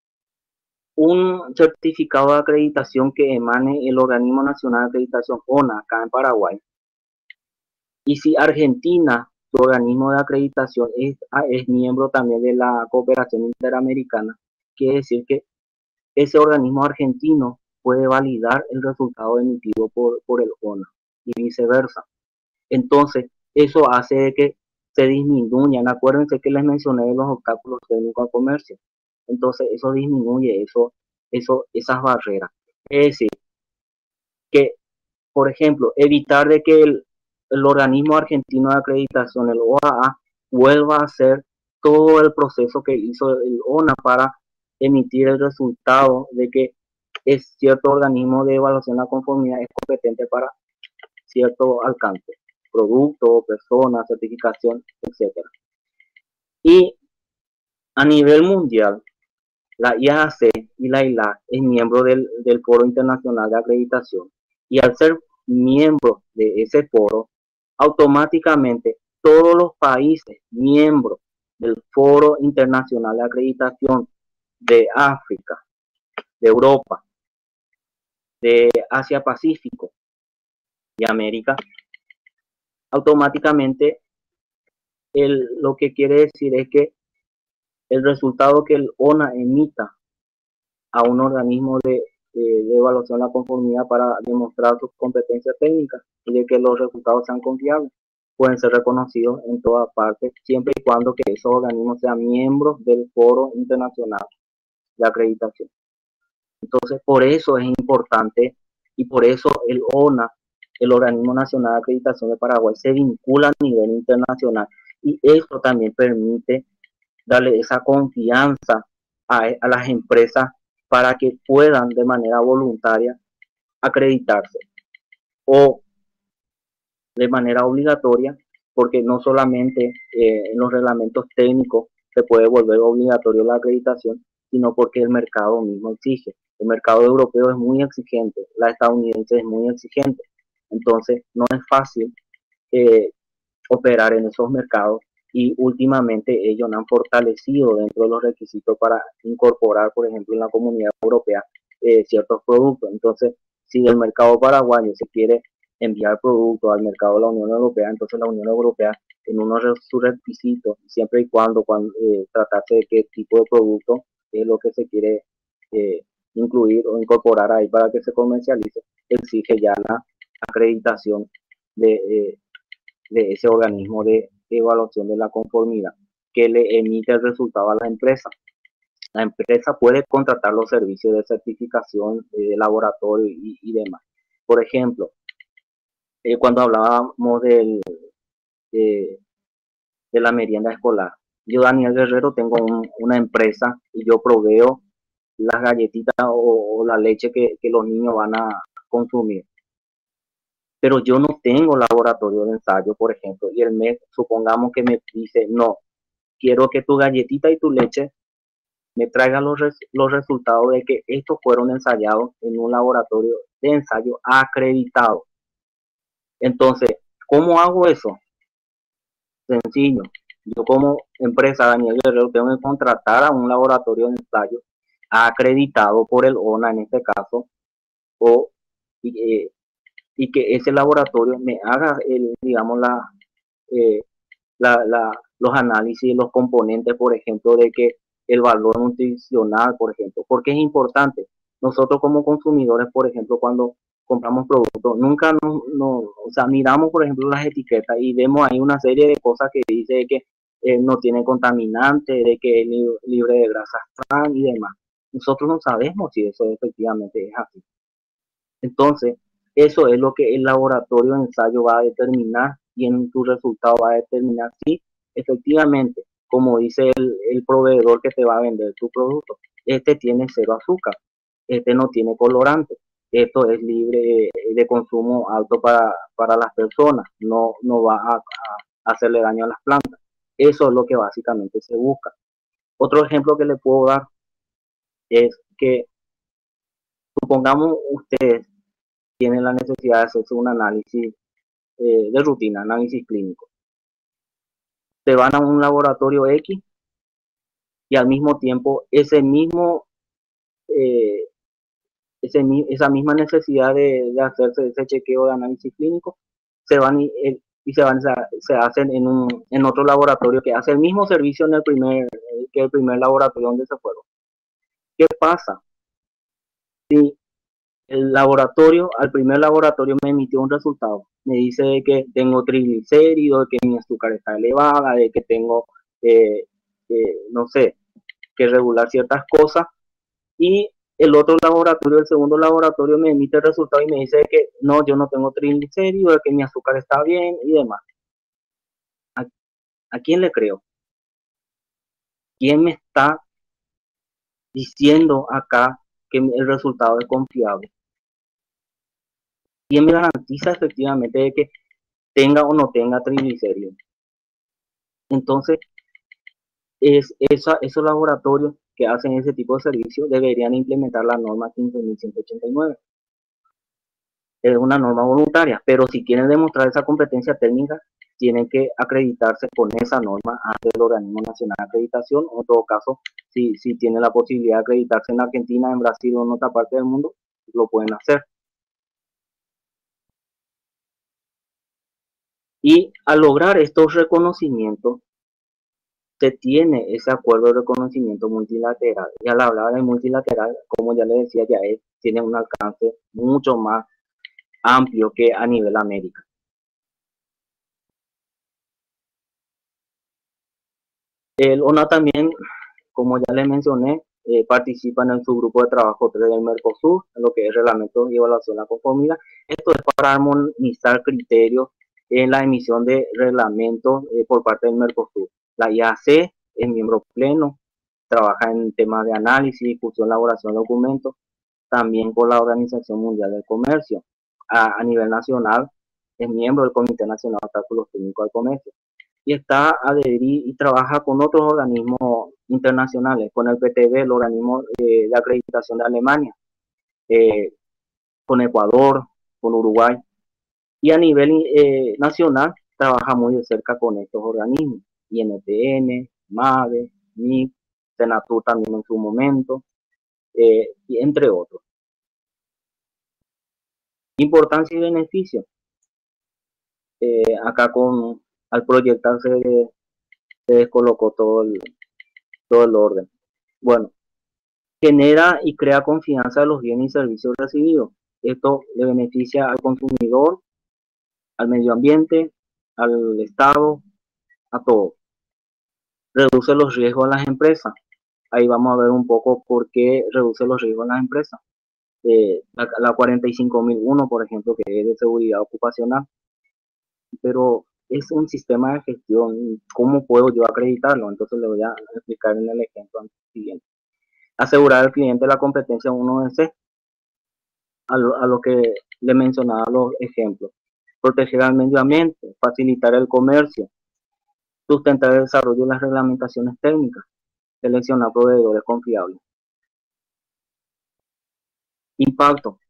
un certificado de acreditación que emane el Organismo Nacional de Acreditación ONA acá en Paraguay. Y si Argentina, su organismo de acreditación, es, es miembro también de la Cooperación Interamericana, quiere decir que ese organismo argentino puede validar el resultado emitido por, por el ONA y viceversa. Entonces, eso hace que se disminuyan. Acuérdense que les mencioné los obstáculos técnicos al comercio. Entonces, eso disminuye eso, eso, esas barreras. Es decir, que, por ejemplo, evitar de que el, el organismo argentino de acreditación, el O A A, vuelva a hacer todo el proceso que hizo el ONA para emitir el resultado de que es cierto organismo de evaluación de la conformidad es competente para cierto alcance, producto, persona, certificación, etcétera. Y a nivel mundial, la I A A C y la I L A C es miembro del, del Foro Internacional de Acreditación, y al ser miembro de ese foro, automáticamente todos los países miembros del Foro Internacional de Acreditación de África, de Europa, de Asia Pacífico y América, automáticamente el, lo que quiere decir es que el resultado que el ONA emita a un organismo de, de, de evaluación de la conformidad para demostrar sus competencias técnicas y de que los resultados sean confiables, pueden ser reconocidos en todas partes, siempre y cuando que esos organismos sean miembros del Foro Internacional de Acreditación. Entonces, por eso es importante y por eso el ONA, el Organismo Nacional de Acreditación de Paraguay, se vincula a nivel internacional, y esto también permite darle esa confianza a, a las empresas para que puedan de manera voluntaria acreditarse o de manera obligatoria, porque no solamente eh, en los reglamentos técnicos se puede volver obligatorio la acreditación, sino porque el mercado mismo exige. El mercado europeo es muy exigente, la estadounidense es muy exigente, entonces no es fácil eh, operar en esos mercados y últimamente ellos han fortalecido dentro de los requisitos para incorporar, por ejemplo, en la Comunidad Europea eh, ciertos productos. Entonces, si el mercado paraguayo se quiere enviar productos al mercado de la Unión Europea, entonces la Unión Europea en unos de sus requisitos, siempre y cuando, cuando eh, tratarse de qué tipo de producto es lo que se quiere eh, incluir o incorporar ahí para que se comercialice, exige ya la acreditación de, eh, de ese organismo de evaluación de la conformidad que le emite el resultado a la empresa. La empresa puede contratar los servicios de certificación eh, de laboratorio y, y demás. Por ejemplo, eh, cuando hablábamos del, de, de la merienda escolar, yo, Daniel Guerrero, tengo un, una empresa y yo proveo las galletitas o, o la leche que, que los niños van a consumir. Pero yo no tengo laboratorio de ensayo, por ejemplo, y el M E C, supongamos que me dice, no, quiero que tu galletita y tu leche me traigan los, res los resultados de que estos fueron ensayados en un laboratorio de ensayo acreditado. Entonces, ¿cómo hago eso? Sencillo. Yo como empresa, Daniel Guerrero, tengo que contratar a un laboratorio de ensayo acreditado por el O N A en este caso, o eh, y que ese laboratorio me haga, el, digamos, la, eh, la, la, los análisis de los componentes, por ejemplo, de que el valor nutricional, por ejemplo, porque es importante. Nosotros como consumidores, por ejemplo, cuando compramos productos, nunca nos, nos o sea, miramos, por ejemplo, las etiquetas y vemos ahí una serie de cosas que dice que eh, no tiene contaminante, de que es libre de grasas trans y demás. Nosotros no sabemos si eso efectivamente es así. Entonces, eso es lo que el laboratorio de ensayo va a determinar y en su resultado va a determinar si efectivamente, como dice el, el proveedor que te va a vender tu producto, este tiene cero azúcar, este no tiene colorante, esto es libre de consumo alto para, para las personas, no, no va a, a hacerle daño a las plantas. Eso es lo que básicamente se busca. Otro ejemplo que le puedo dar es que supongamos ustedes tienen la necesidad de hacerse un análisis eh, de rutina, análisis clínico. Se van a un laboratorio X y al mismo tiempo ese mismo, eh, ese, esa misma necesidad de, de, hacerse ese chequeo de análisis clínico, se van y, eh, y se, van, se, se hacen en, un, en otro laboratorio que hace el mismo servicio en el primer, que el primer laboratorio donde se fueron. ¿Qué pasa? Si el laboratorio, al primer laboratorio me emitió un resultado, me dice que tengo triglicéridos, que mi azúcar está elevada, de que tengo, eh, eh, no sé, que regular ciertas cosas, y el otro laboratorio, el segundo laboratorio me emite el resultado y me dice que no, yo no tengo triglicéridos, de que mi azúcar está bien y demás. ¿A, a quién le creo? ¿Quién me está diciendo acá que el resultado es confiable? ¿Quién me garantiza efectivamente de que tenga o no tenga triglicéridos? Entonces, es esa, esos laboratorios que hacen ese tipo de servicios deberían implementar la norma quince mil ciento ochenta y nueve. Es una norma voluntaria, pero si quieren demostrar esa competencia técnica, tienen que acreditarse con esa norma ante el Organismo Nacional de Acreditación, o en todo caso, si, si tienen la posibilidad de acreditarse en Argentina, en Brasil o en otra parte del mundo, lo pueden hacer. Y al lograr estos reconocimientos, se tiene ese acuerdo de reconocimiento multilateral. Y al hablar de multilateral, como ya le decía, ya es, tiene un alcance mucho más amplio que a nivel América. El O N A también, como ya les mencioné, eh, participa en el subgrupo de trabajo tres del Mercosur, en lo que es reglamento y evaluación de la conformidad. Esto es para armonizar criterios en la emisión de reglamentos eh, por parte del Mercosur. La I A C es miembro pleno trabaja en temas de análisis, discusión, elaboración de documentos, también con la Organización Mundial del Comercio. A, a nivel nacional, es miembro del Comité Nacional de Obstáculos Técnicos al Comercio y está adherido y trabaja con otros organismos internacionales, con el P T B, el organismo eh, de acreditación de Alemania, eh, con Ecuador, con Uruguay, y a nivel eh, nacional trabaja muy de cerca con estos organismos, I N T N, MAVE, M I C, Senatur también en su momento, eh, y entre otros. Importancia y beneficio. Eh, acá con al proyectarse se descolocó todo el, todo el orden. Bueno, genera y crea confianza de los bienes y servicios recibidos. Esto le beneficia al consumidor, al medio ambiente, al Estado, a todo. Reduce los riesgos a las empresas. Ahí vamos a ver un poco por qué reduce los riesgos a las empresas. Eh, la, la cuarenta y cinco mil uno, por ejemplo, que es de seguridad ocupacional. Pero es un sistema de gestión. ¿Cómo puedo yo acreditarlo? Entonces le voy a explicar en el ejemplo siguiente. Asegurar al cliente la competencia uno de C, a lo, a lo que le mencionaba los ejemplos. Proteger al medio ambiente, facilitar el comercio, sustentar el desarrollo de las reglamentaciones técnicas, seleccionar proveedores confiables. Impacto.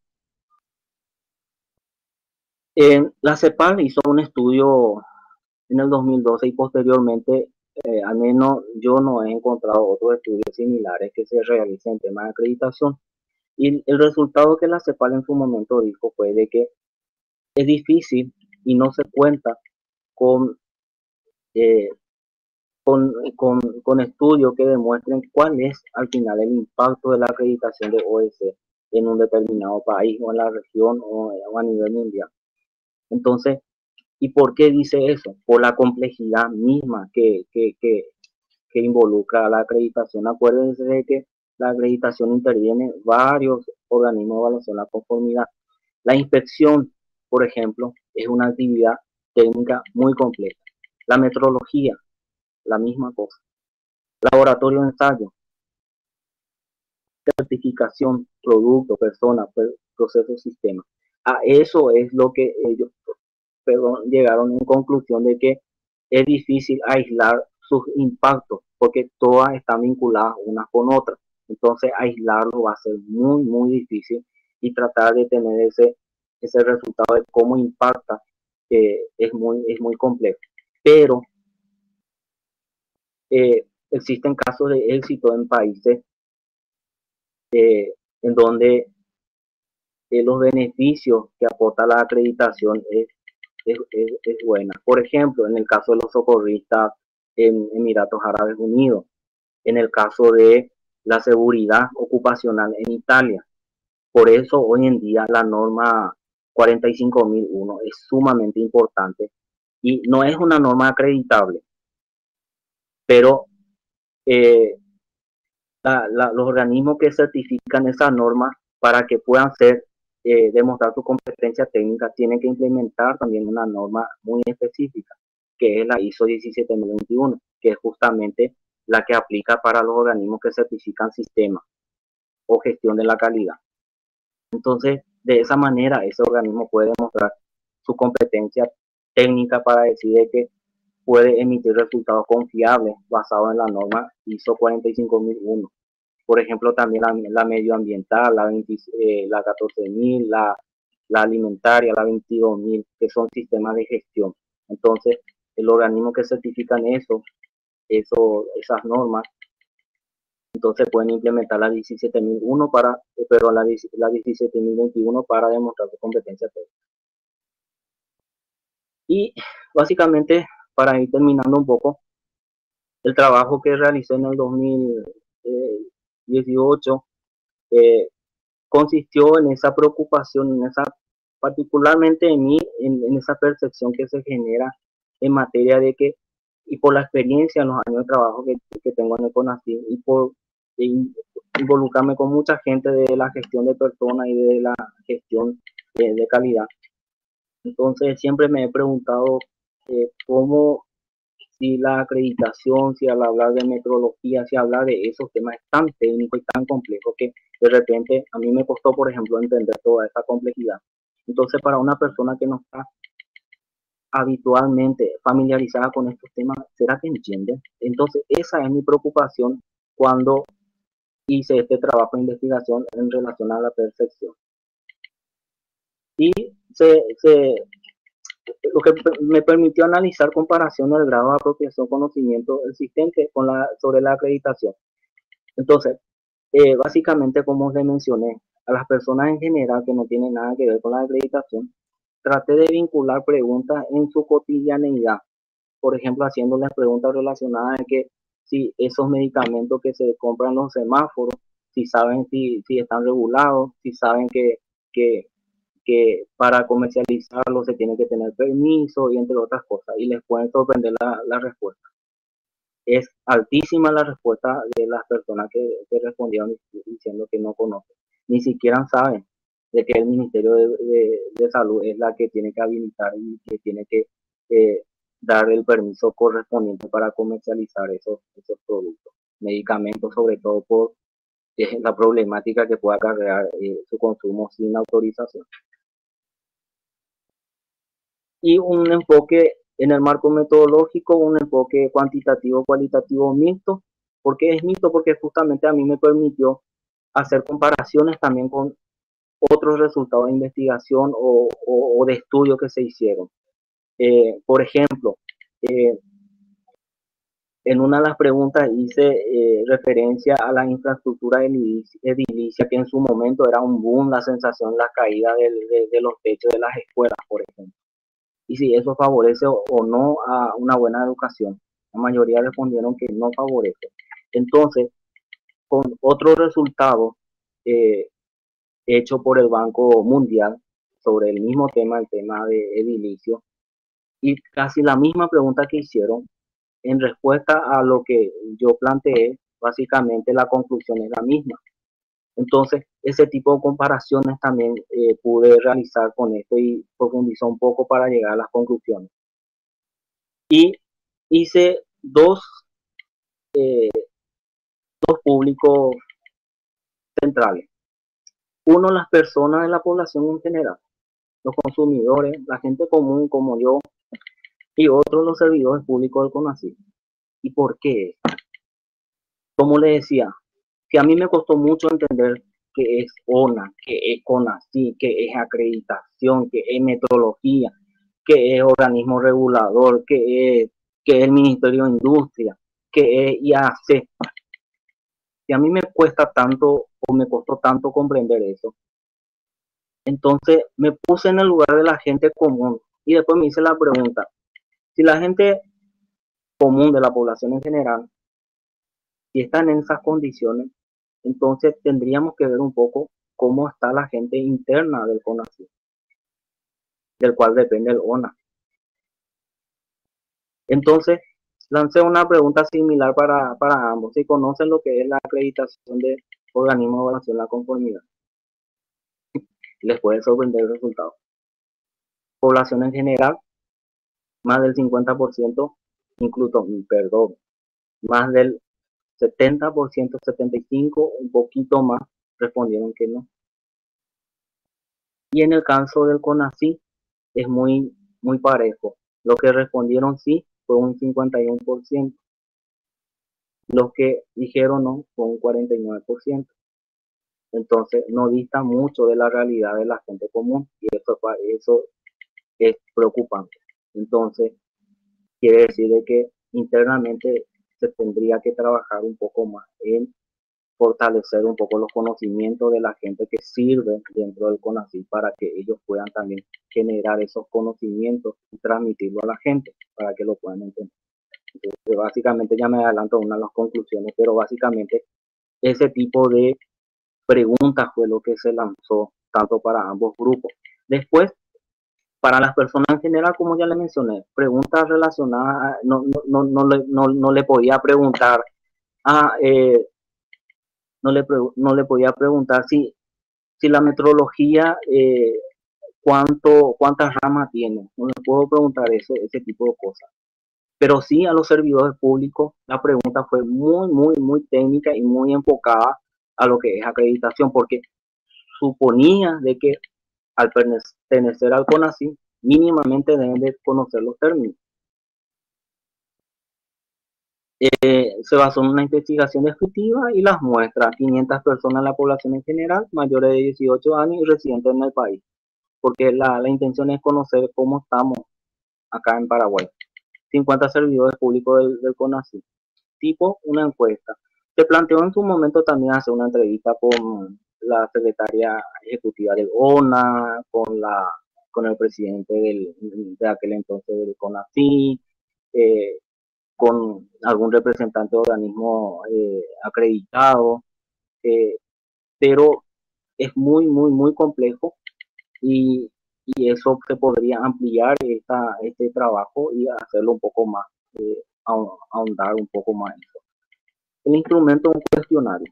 Eh, la CEPAL hizo un estudio en el dos mil doce y posteriormente, eh, al menos yo no he encontrado otros estudios similares que se realicen en temas de acreditación. Y el resultado que la CEPAL en su momento dijo fue de que es difícil y no se cuenta con, eh, con, con, con estudios que demuestren cuál es al final el impacto de la acreditación de O E C en un determinado país o en la región o, o a nivel mundial. Entonces, ¿y por qué dice eso? Por la complejidad misma que, que, que, que involucra la acreditación. Acuérdense de que la acreditación interviene varios organismos de evaluación de la conformidad. La inspección, por ejemplo, es una actividad técnica muy compleja. La metrología, la misma cosa. Laboratorio de ensayo, certificación, producto, persona, proceso, sistema. A eso es lo que ellos perdón, llegaron en conclusión de que es difícil aislar sus impactos porque todas están vinculadas unas con otras. Entonces aislarlo va a ser muy, muy difícil y tratar de tener ese, ese resultado de cómo impacta eh, es, muy, es muy complejo. Pero eh, existen casos de éxito en países eh, en donde eh, los beneficios que aporta la acreditación es, es, es, es buena. Por ejemplo, en el caso de los socorristas en Emiratos Árabes Unidos, en el caso de la seguridad ocupacional en Italia. Por eso hoy en día la norma cuarenta y cinco mil uno es sumamente importante y no es una norma acreditable, pero eh, la, la, los organismos que certifican esa norma para que puedan ser eh, demostrar su competencia técnica tienen que implementar también una norma muy específica, que es la I S O diecisiete mil veintiuno, que es justamente la que aplica para los organismos que certifican sistemas o gestión de la calidad. Entonces, de esa manera, ese organismo puede demostrar su competencia técnica para decir que puede emitir resultados confiables basados en la norma I S O cuarenta y cinco mil uno. Por ejemplo, también la, la medioambiental, la, veinte, eh, la catorce mil, la, la alimentaria, la veintidós mil, que son sistemas de gestión. Entonces, el organismo que certifican eso, eso esas normas, entonces pueden implementar la diecisiete mil uno para, pero la, la diecisiete mil veintiuno para demostrar su competencia técnica. Y básicamente, para ir terminando un poco, el trabajo que realicé en el dos mil dieciocho eh, consistió en esa preocupación, en esa, particularmente en mí, en, en esa percepción que se genera en materia de que, y por la experiencia en los años de trabajo que, que tengo en el CONACYT, y por y involucrarme con mucha gente de la gestión de personas y de la gestión de, de calidad. Entonces siempre me he preguntado eh, cómo si la acreditación, si al hablar de metrología, si hablar de esos temas es tan técnico y tan complejo que de repente a mí me costó, por ejemplo, entender toda esa complejidad. Entonces, para una persona que no está habitualmente familiarizada con estos temas, ¿será que entiende? Entonces, esa es mi preocupación cuando hice este trabajo de investigación en relación a la percepción. Y se, se, lo que me permitió analizar comparación del grado de apropiación conocimiento existente con la, sobre la acreditación. Entonces, eh, básicamente, como les mencioné, a las personas en general que no tienen nada que ver con la acreditación, traté de vincular preguntas en su cotidianeidad. Por ejemplo, haciéndoles preguntas relacionadas a que si esos medicamentos que se compran en los semáforos, si saben si, si están regulados, si saben que, que, que para comercializarlo se tiene que tener permiso y entre otras cosas, y les pueden sorprender la, la respuesta. Es altísima la respuesta de las personas que, que respondieron diciendo que no conocen, ni siquiera saben de que el Ministerio de, de, de Salud es la que tiene que habilitar y que tiene que eh, dar el permiso correspondiente para comercializar esos, esos productos, medicamentos, sobre todo por eh, la problemática que puede acarrear eh, su consumo sin autorización. Y un enfoque en el marco metodológico, un enfoque cuantitativo, cualitativo mixto. ¿Por qué es mixto? Porque justamente a mí me permitió hacer comparaciones también con otros resultados de investigación o, o, o de estudios que se hicieron. Eh, por ejemplo, eh, en una de las preguntas hice eh, referencia a la infraestructura edilicia, que en su momento era un boom, la sensación, la caída de, de, de los techos de las escuelas, por ejemplo. Y si eso favorece o, o no a una buena educación. La mayoría respondieron que no favorece. Entonces, con otro resultado eh, hecho por el Banco Mundial sobre el mismo tema, el tema de edilicio, y casi la misma pregunta que hicieron, en respuesta a lo que yo planteé, básicamente la conclusión es la misma. Entonces, ese tipo de comparaciones también eh, pude realizar con esto y profundizó un poco para llegar a las conclusiones. Y hice dos, eh, dos públicos centrales. Uno, las personas de la población en general, los consumidores, la gente común como yo, y otro, los servidores públicos del CONACYT. ¿Y por qué? Como les decía, que a mí me costó mucho entender qué es ONA, qué es CONACYT, qué es acreditación, qué es metrología, qué es organismo regulador, qué es, qué es el Ministerio de Industria, qué es I A C. Si a mí me cuesta tanto o me costó tanto comprender eso, entonces me puse en el lugar de la gente común y después me hice la pregunta, si la gente común de la población en general, si están en esas condiciones, entonces tendríamos que ver un poco cómo está la gente interna del CONACYT, del cual depende el ONA. Entonces, lancé una pregunta similar para, para ambos, si conocen lo que es la acreditación de organismos de evaluación de la conformidad. Les puede sorprender el resultado. Población en general, más del cincuenta por ciento, incluso, perdón, más del setenta por ciento, setenta y cinco por ciento, un poquito más, respondieron que no. Y en el caso del CONACYT es muy, muy parejo. Los que respondieron sí fue un cincuenta y uno por ciento. Los que dijeron no fue un cuarenta y nueve por ciento. Entonces no dista mucho de la realidad de la gente común y eso, eso es preocupante. Entonces quiere decir de que internamente se tendría que trabajar un poco más en fortalecer un poco los conocimientos de la gente que sirve dentro del CONACYT para que ellos puedan también generar esos conocimientos y transmitirlo a la gente para que lo puedan entender. Entonces, básicamente ya me adelanto a una de las conclusiones, pero básicamente ese tipo de preguntas fue lo que se lanzó tanto para ambos grupos. Después, para las personas en general, como ya le mencioné, preguntas relacionadas, a, no, no, no, no, le, no, no le podía preguntar a... Eh, no le, no le podía preguntar si, si la metrología, eh, cuánto, cuántas ramas tiene. No le puedo preguntar eso, ese tipo de cosas. Pero sí a los servidores públicos la pregunta fue muy, muy, muy técnica y muy enfocada a lo que es acreditación, porque suponía de que al pertenecer al CONACYT mínimamente deben de conocer los términos. Eh, se basó en una investigación descriptiva y las muestras quinientas personas en la población en general, mayores de dieciocho años y residentes en el país, porque la, la intención es conocer cómo estamos acá en Paraguay. cincuenta servidores públicos del, del CONACYT, tipo una encuesta. Se planteó en su momento también hacer una entrevista con la secretaria ejecutiva del O N A, con, la, con el presidente del, de aquel entonces del CONACYT, eh, con algún representante de organismo eh, acreditado, eh, pero es muy, muy, muy complejo y, y eso se podría ampliar esta, este trabajo y hacerlo un poco más, eh, ahondar un poco más en eso. El instrumento es un cuestionario.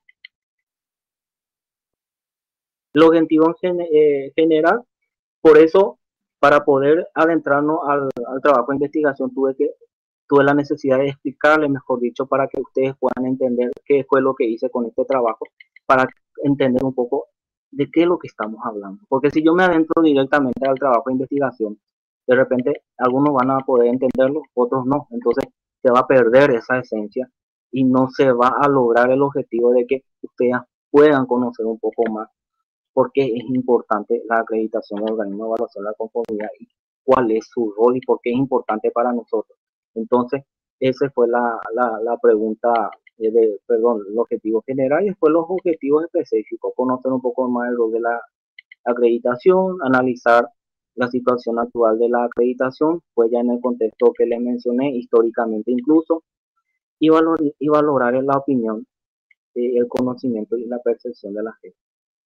El objetivo en gen, eh, general, por eso, para poder adentrarnos al, al trabajo de investigación, tuve que tuve la necesidad de explicarle, mejor dicho, para que ustedes puedan entender qué fue lo que hice con este trabajo, para entender un poco de qué es lo que estamos hablando. Porque si yo me adentro directamente al trabajo de investigación, de repente algunos van a poder entenderlo, otros no. Entonces se va a perder esa esencia y no se va a lograr el objetivo de que ustedes puedan conocer un poco más por qué es importante la acreditación del organismo de evaluación de la conformidad y cuál es su rol y por qué es importante para nosotros. Entonces, esa fue la, la, la pregunta, de, de, perdón, el objetivo general y después los objetivos específicos, conocer un poco más el rol de la acreditación, analizar la situación actual de la acreditación, pues ya en el contexto que les mencioné, históricamente incluso, y, valor, y valorar la opinión, eh, el conocimiento y la percepción de la gente.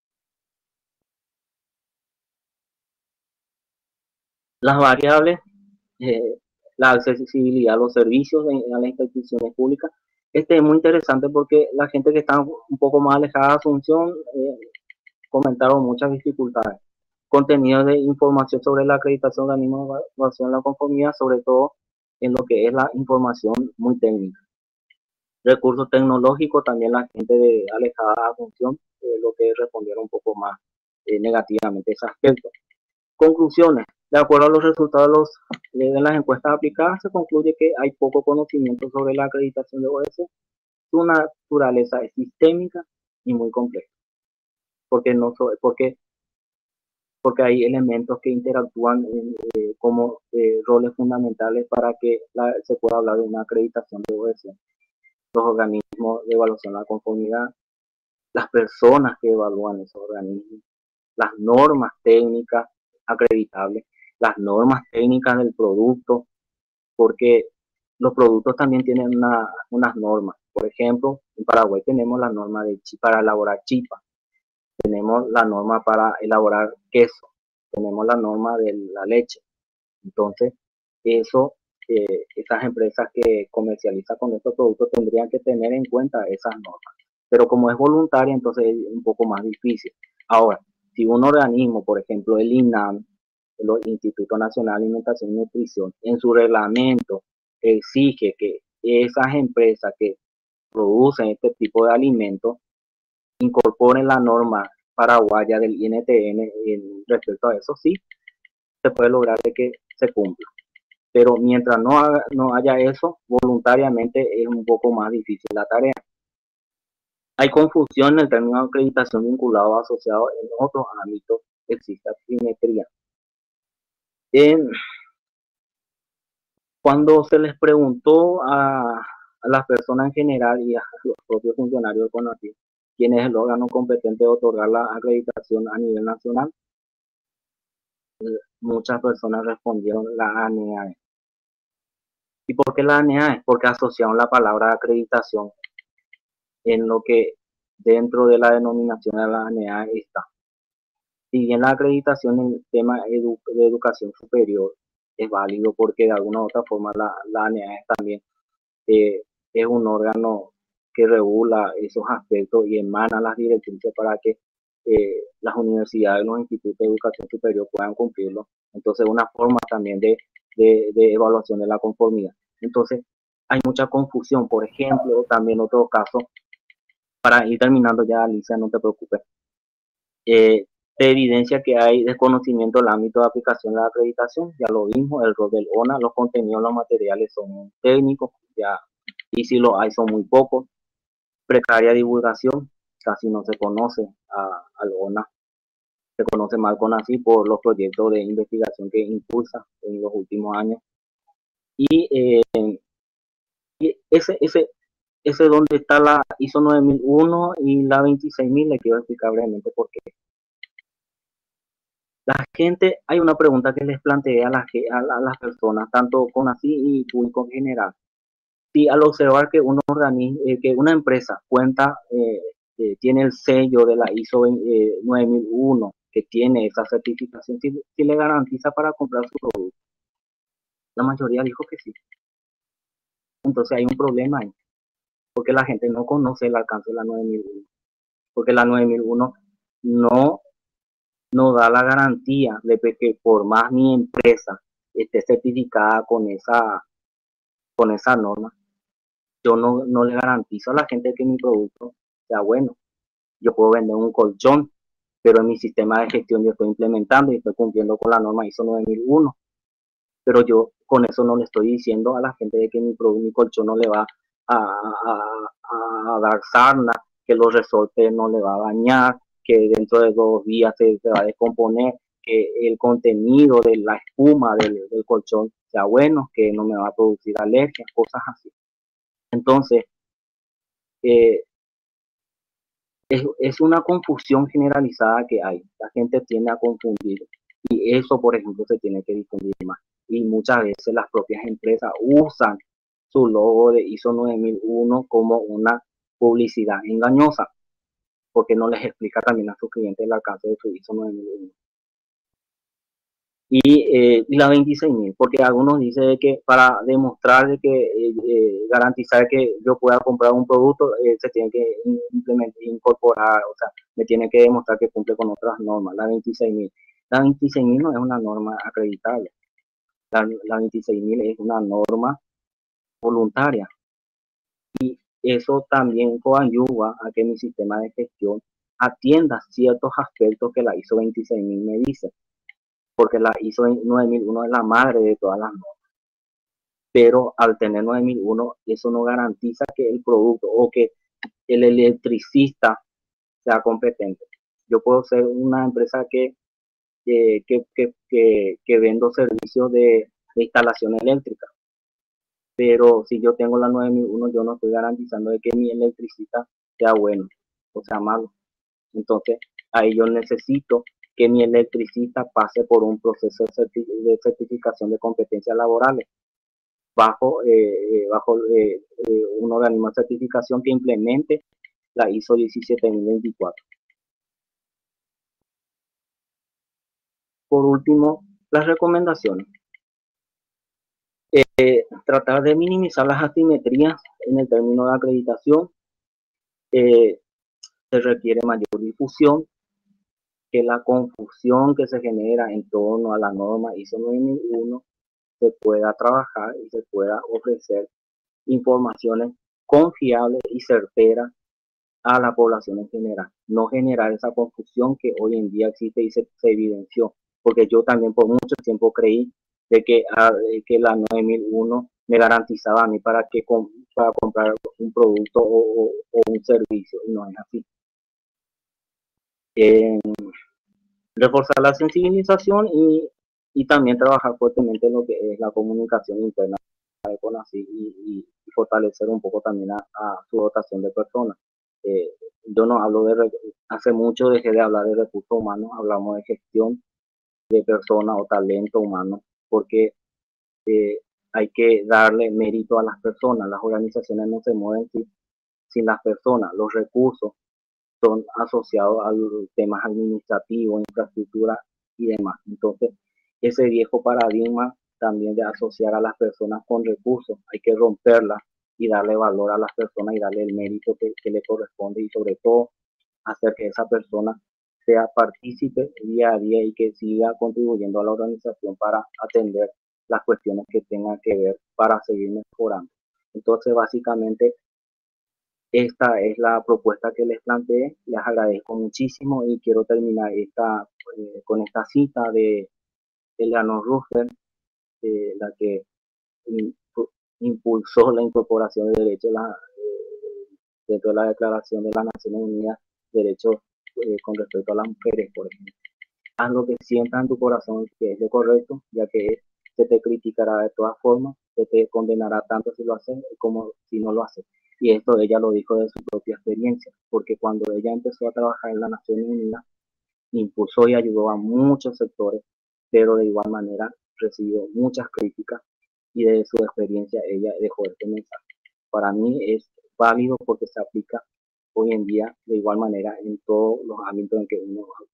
Las variables, eh, la accesibilidad a los servicios de, a las instituciones públicas. Este es muy interesante porque la gente que está un poco más alejada de Asunción eh, comentaron muchas dificultades. Contenido de información sobre la acreditación de organismos de evaluación de la conformidad, sobre todo en lo que es la información muy técnica. Recursos tecnológicos, también la gente de alejada de Asunción, eh, lo que respondieron un poco más eh, negativamente ese aspecto. Conclusiones. De acuerdo a los resultados de, los, de las encuestas aplicadas, se concluye que hay poco conocimiento sobre la acreditación de O S. Su naturaleza es sistémica y muy compleja, porque, no, porque, porque hay elementos que interactúan en, eh, como eh, roles fundamentales para que la, se pueda hablar de una acreditación de O S. Los organismos de evaluación de la conformidad, las personas que evalúan esos organismos, las normas técnicas acreditables, las normas técnicas del producto, porque los productos también tienen una, unas normas. Por ejemplo, en Paraguay tenemos la norma de, para elaborar chipa, tenemos la norma para elaborar queso, tenemos la norma de la leche. Entonces, eso, eh, esas empresas que comercializan con estos productos tendrían que tener en cuenta esas normas. Pero como es voluntaria, entonces es un poco más difícil. Ahora, si un organismo, por ejemplo el INAM, el Instituto Nacional de Alimentación y Nutrición, en su reglamento exige que esas empresas que producen este tipo de alimentos incorporen la norma paraguaya del I N T N en respecto a eso, sí, se puede lograr de que se cumpla. Pero mientras no, haga, no haya eso, voluntariamente es un poco más difícil la tarea. Hay confusión en el término de acreditación vinculado o asociado en otros ámbitos, existe asimetría. En, cuando se les preguntó a, a las personas en general y a los propios funcionarios del CONACYT quién es el órgano competente de otorgar la acreditación a nivel nacional, muchas personas respondieron la A N E A E. ¿Y por qué la A N E A E? Es porque asociaron la palabra acreditación en lo que dentro de la denominación de la A N E A E está. Si bien la acreditación en el tema edu de educación superior es válido porque de alguna u otra forma la, la A N E A E también eh, es un órgano que regula esos aspectos y emana las directrices para que eh, las universidades y los institutos de educación superior puedan cumplirlo. Entonces, una forma también de, de, de evaluación de la conformidad. Entonces, hay mucha confusión. Por ejemplo, también otro caso, para ir terminando ya, Alicia, no te preocupes, eh, te evidencia que hay desconocimiento del ámbito de aplicación de la acreditación. Ya lo vimos, el rol del O N A, los contenidos, los materiales son técnicos, ya, y si los hay son muy pocos. Precaria divulgación, casi no se conoce a, al O N A. Se conoce mal con así por los proyectos de investigación que impulsa en los últimos años. Y, eh, y ese, ese, ese donde está la ISO nueve mil uno y la veintiséis mil, le quiero explicar brevemente por qué. La gente, hay una pregunta que les planteé a, la, a, la, a las personas, tanto con así y público en general. Si al observar que, un organismo, eh, que una empresa cuenta, eh, eh, tiene el sello de la ISO eh, nueve mil uno, que tiene esa certificación, si, si le garantiza para comprar su producto. La mayoría dijo que sí. Entonces hay un problema ahí, porque la gente no conoce el alcance de la nueve mil uno, porque la nueve mil uno no, no da la garantía de que por más mi empresa esté certificada con esa, con esa norma, yo no, no le garantizo a la gente que mi producto sea bueno. Yo puedo vender un colchón, pero en mi sistema de gestión yo estoy implementando y estoy cumpliendo con la norma ISO nueve mil uno, pero yo con eso no le estoy diciendo a la gente de que mi, mi colchón no le va a, a, a dar sarna, que los resortes no le va a dañar, que dentro de dos días se, se va a descomponer, que el contenido de la espuma del, del colchón sea bueno, que no me va a producir alergias, cosas así. Entonces, eh, es, es una confusión generalizada que hay. La gente tiende a confundir y eso, por ejemplo, se tiene que difundir más. Y muchas veces las propias empresas usan su logo de ISO nueve mil uno como una publicidad engañosa, porque no les explica también a sus clientes el alcance de su ISO nueve mil uno. Y, eh, y la veintiséis mil, porque algunos dicen que para demostrar de que eh, eh, garantizar que yo pueda comprar un producto, eh, se tiene que implementar, incorporar, o sea, me tiene que demostrar que cumple con otras normas. La veintiséis mil, la veintiséis mil no es una norma acreditable, la, la veintiséis mil es una norma voluntaria, y eso también coadyuva a que mi sistema de gestión atienda ciertos aspectos que la ISO veintiséis mil me dice, porque la ISO nueve mil uno es la madre de todas las normas. Pero al tener nueve mil uno, eso no garantiza que el producto o que el electricista sea competente. Yo puedo ser una empresa que, que, que, que, que, que vendo servicios de, de instalación eléctrica, pero si yo tengo la nueve mil uno, yo no estoy garantizando de que mi electricista sea bueno o sea malo. Entonces, ahí yo necesito que mi electricista pase por un proceso de certificación de competencias laborales bajo, eh, bajo eh, eh, un organismo de certificación que implemente la ISO diecisiete mil veinticuatro. Por último, las recomendaciones. Eh, tratar de minimizar las asimetrías en el término de acreditación. Eh, se requiere mayor difusión, que la confusión que se genera en torno a la norma ISO nueve mil uno se pueda trabajar y se pueda ofrecer informaciones confiables y certeras a la población en general. No generar esa confusión que hoy en día existe y se, se evidenció, porque yo también por mucho tiempo creí de que, a, de que la nueve mil uno me garantizaba a mí para, que, para comprar un producto o, o, o un servicio, y no es así. Eh, reforzar la sensibilización y, y también trabajar fuertemente en lo que es la comunicación interna de CONACYT y, y, y fortalecer un poco también a, a su dotación de personas. Eh, yo no hablo de, hace mucho dejé de hablar de recursos humanos, hablamos de gestión de personas o talento humano, porque eh, hay que darle mérito a las personas. Las organizaciones no se mueven sin, sin las personas, los recursos son asociados a los temas administrativos, infraestructura y demás. Entonces, ese viejo paradigma también de asociar a las personas con recursos, hay que romperla y darle valor a las personas y darle el mérito que, que le corresponde, y sobre todo hacer que esa persona sea partícipe día a día y que siga contribuyendo a la organización para atender las cuestiones que tengan que ver para seguir mejorando. Entonces, básicamente, esta es la propuesta que les planteé. Les agradezco muchísimo y quiero terminar esta, eh, con esta cita de Eleanor Roosevelt, eh, la que impulsó la incorporación de derechos la, eh, dentro de la Declaración de las Naciones Unidas, derechos eh, con respecto a las mujeres, por ejemplo. Haz lo que sientas en tu corazón que es lo correcto, ya que se te criticará de todas formas, se te condenará tanto si lo haces como si no lo haces. Y esto ella lo dijo de su propia experiencia, porque cuando ella empezó a trabajar en las Naciones Unidas, impulsó y ayudó a muchos sectores, pero de igual manera recibió muchas críticas y de su experiencia ella dejó este mensaje. Para mí es válido porque se aplica hoy en día de igual manera en todos los ámbitos en que uno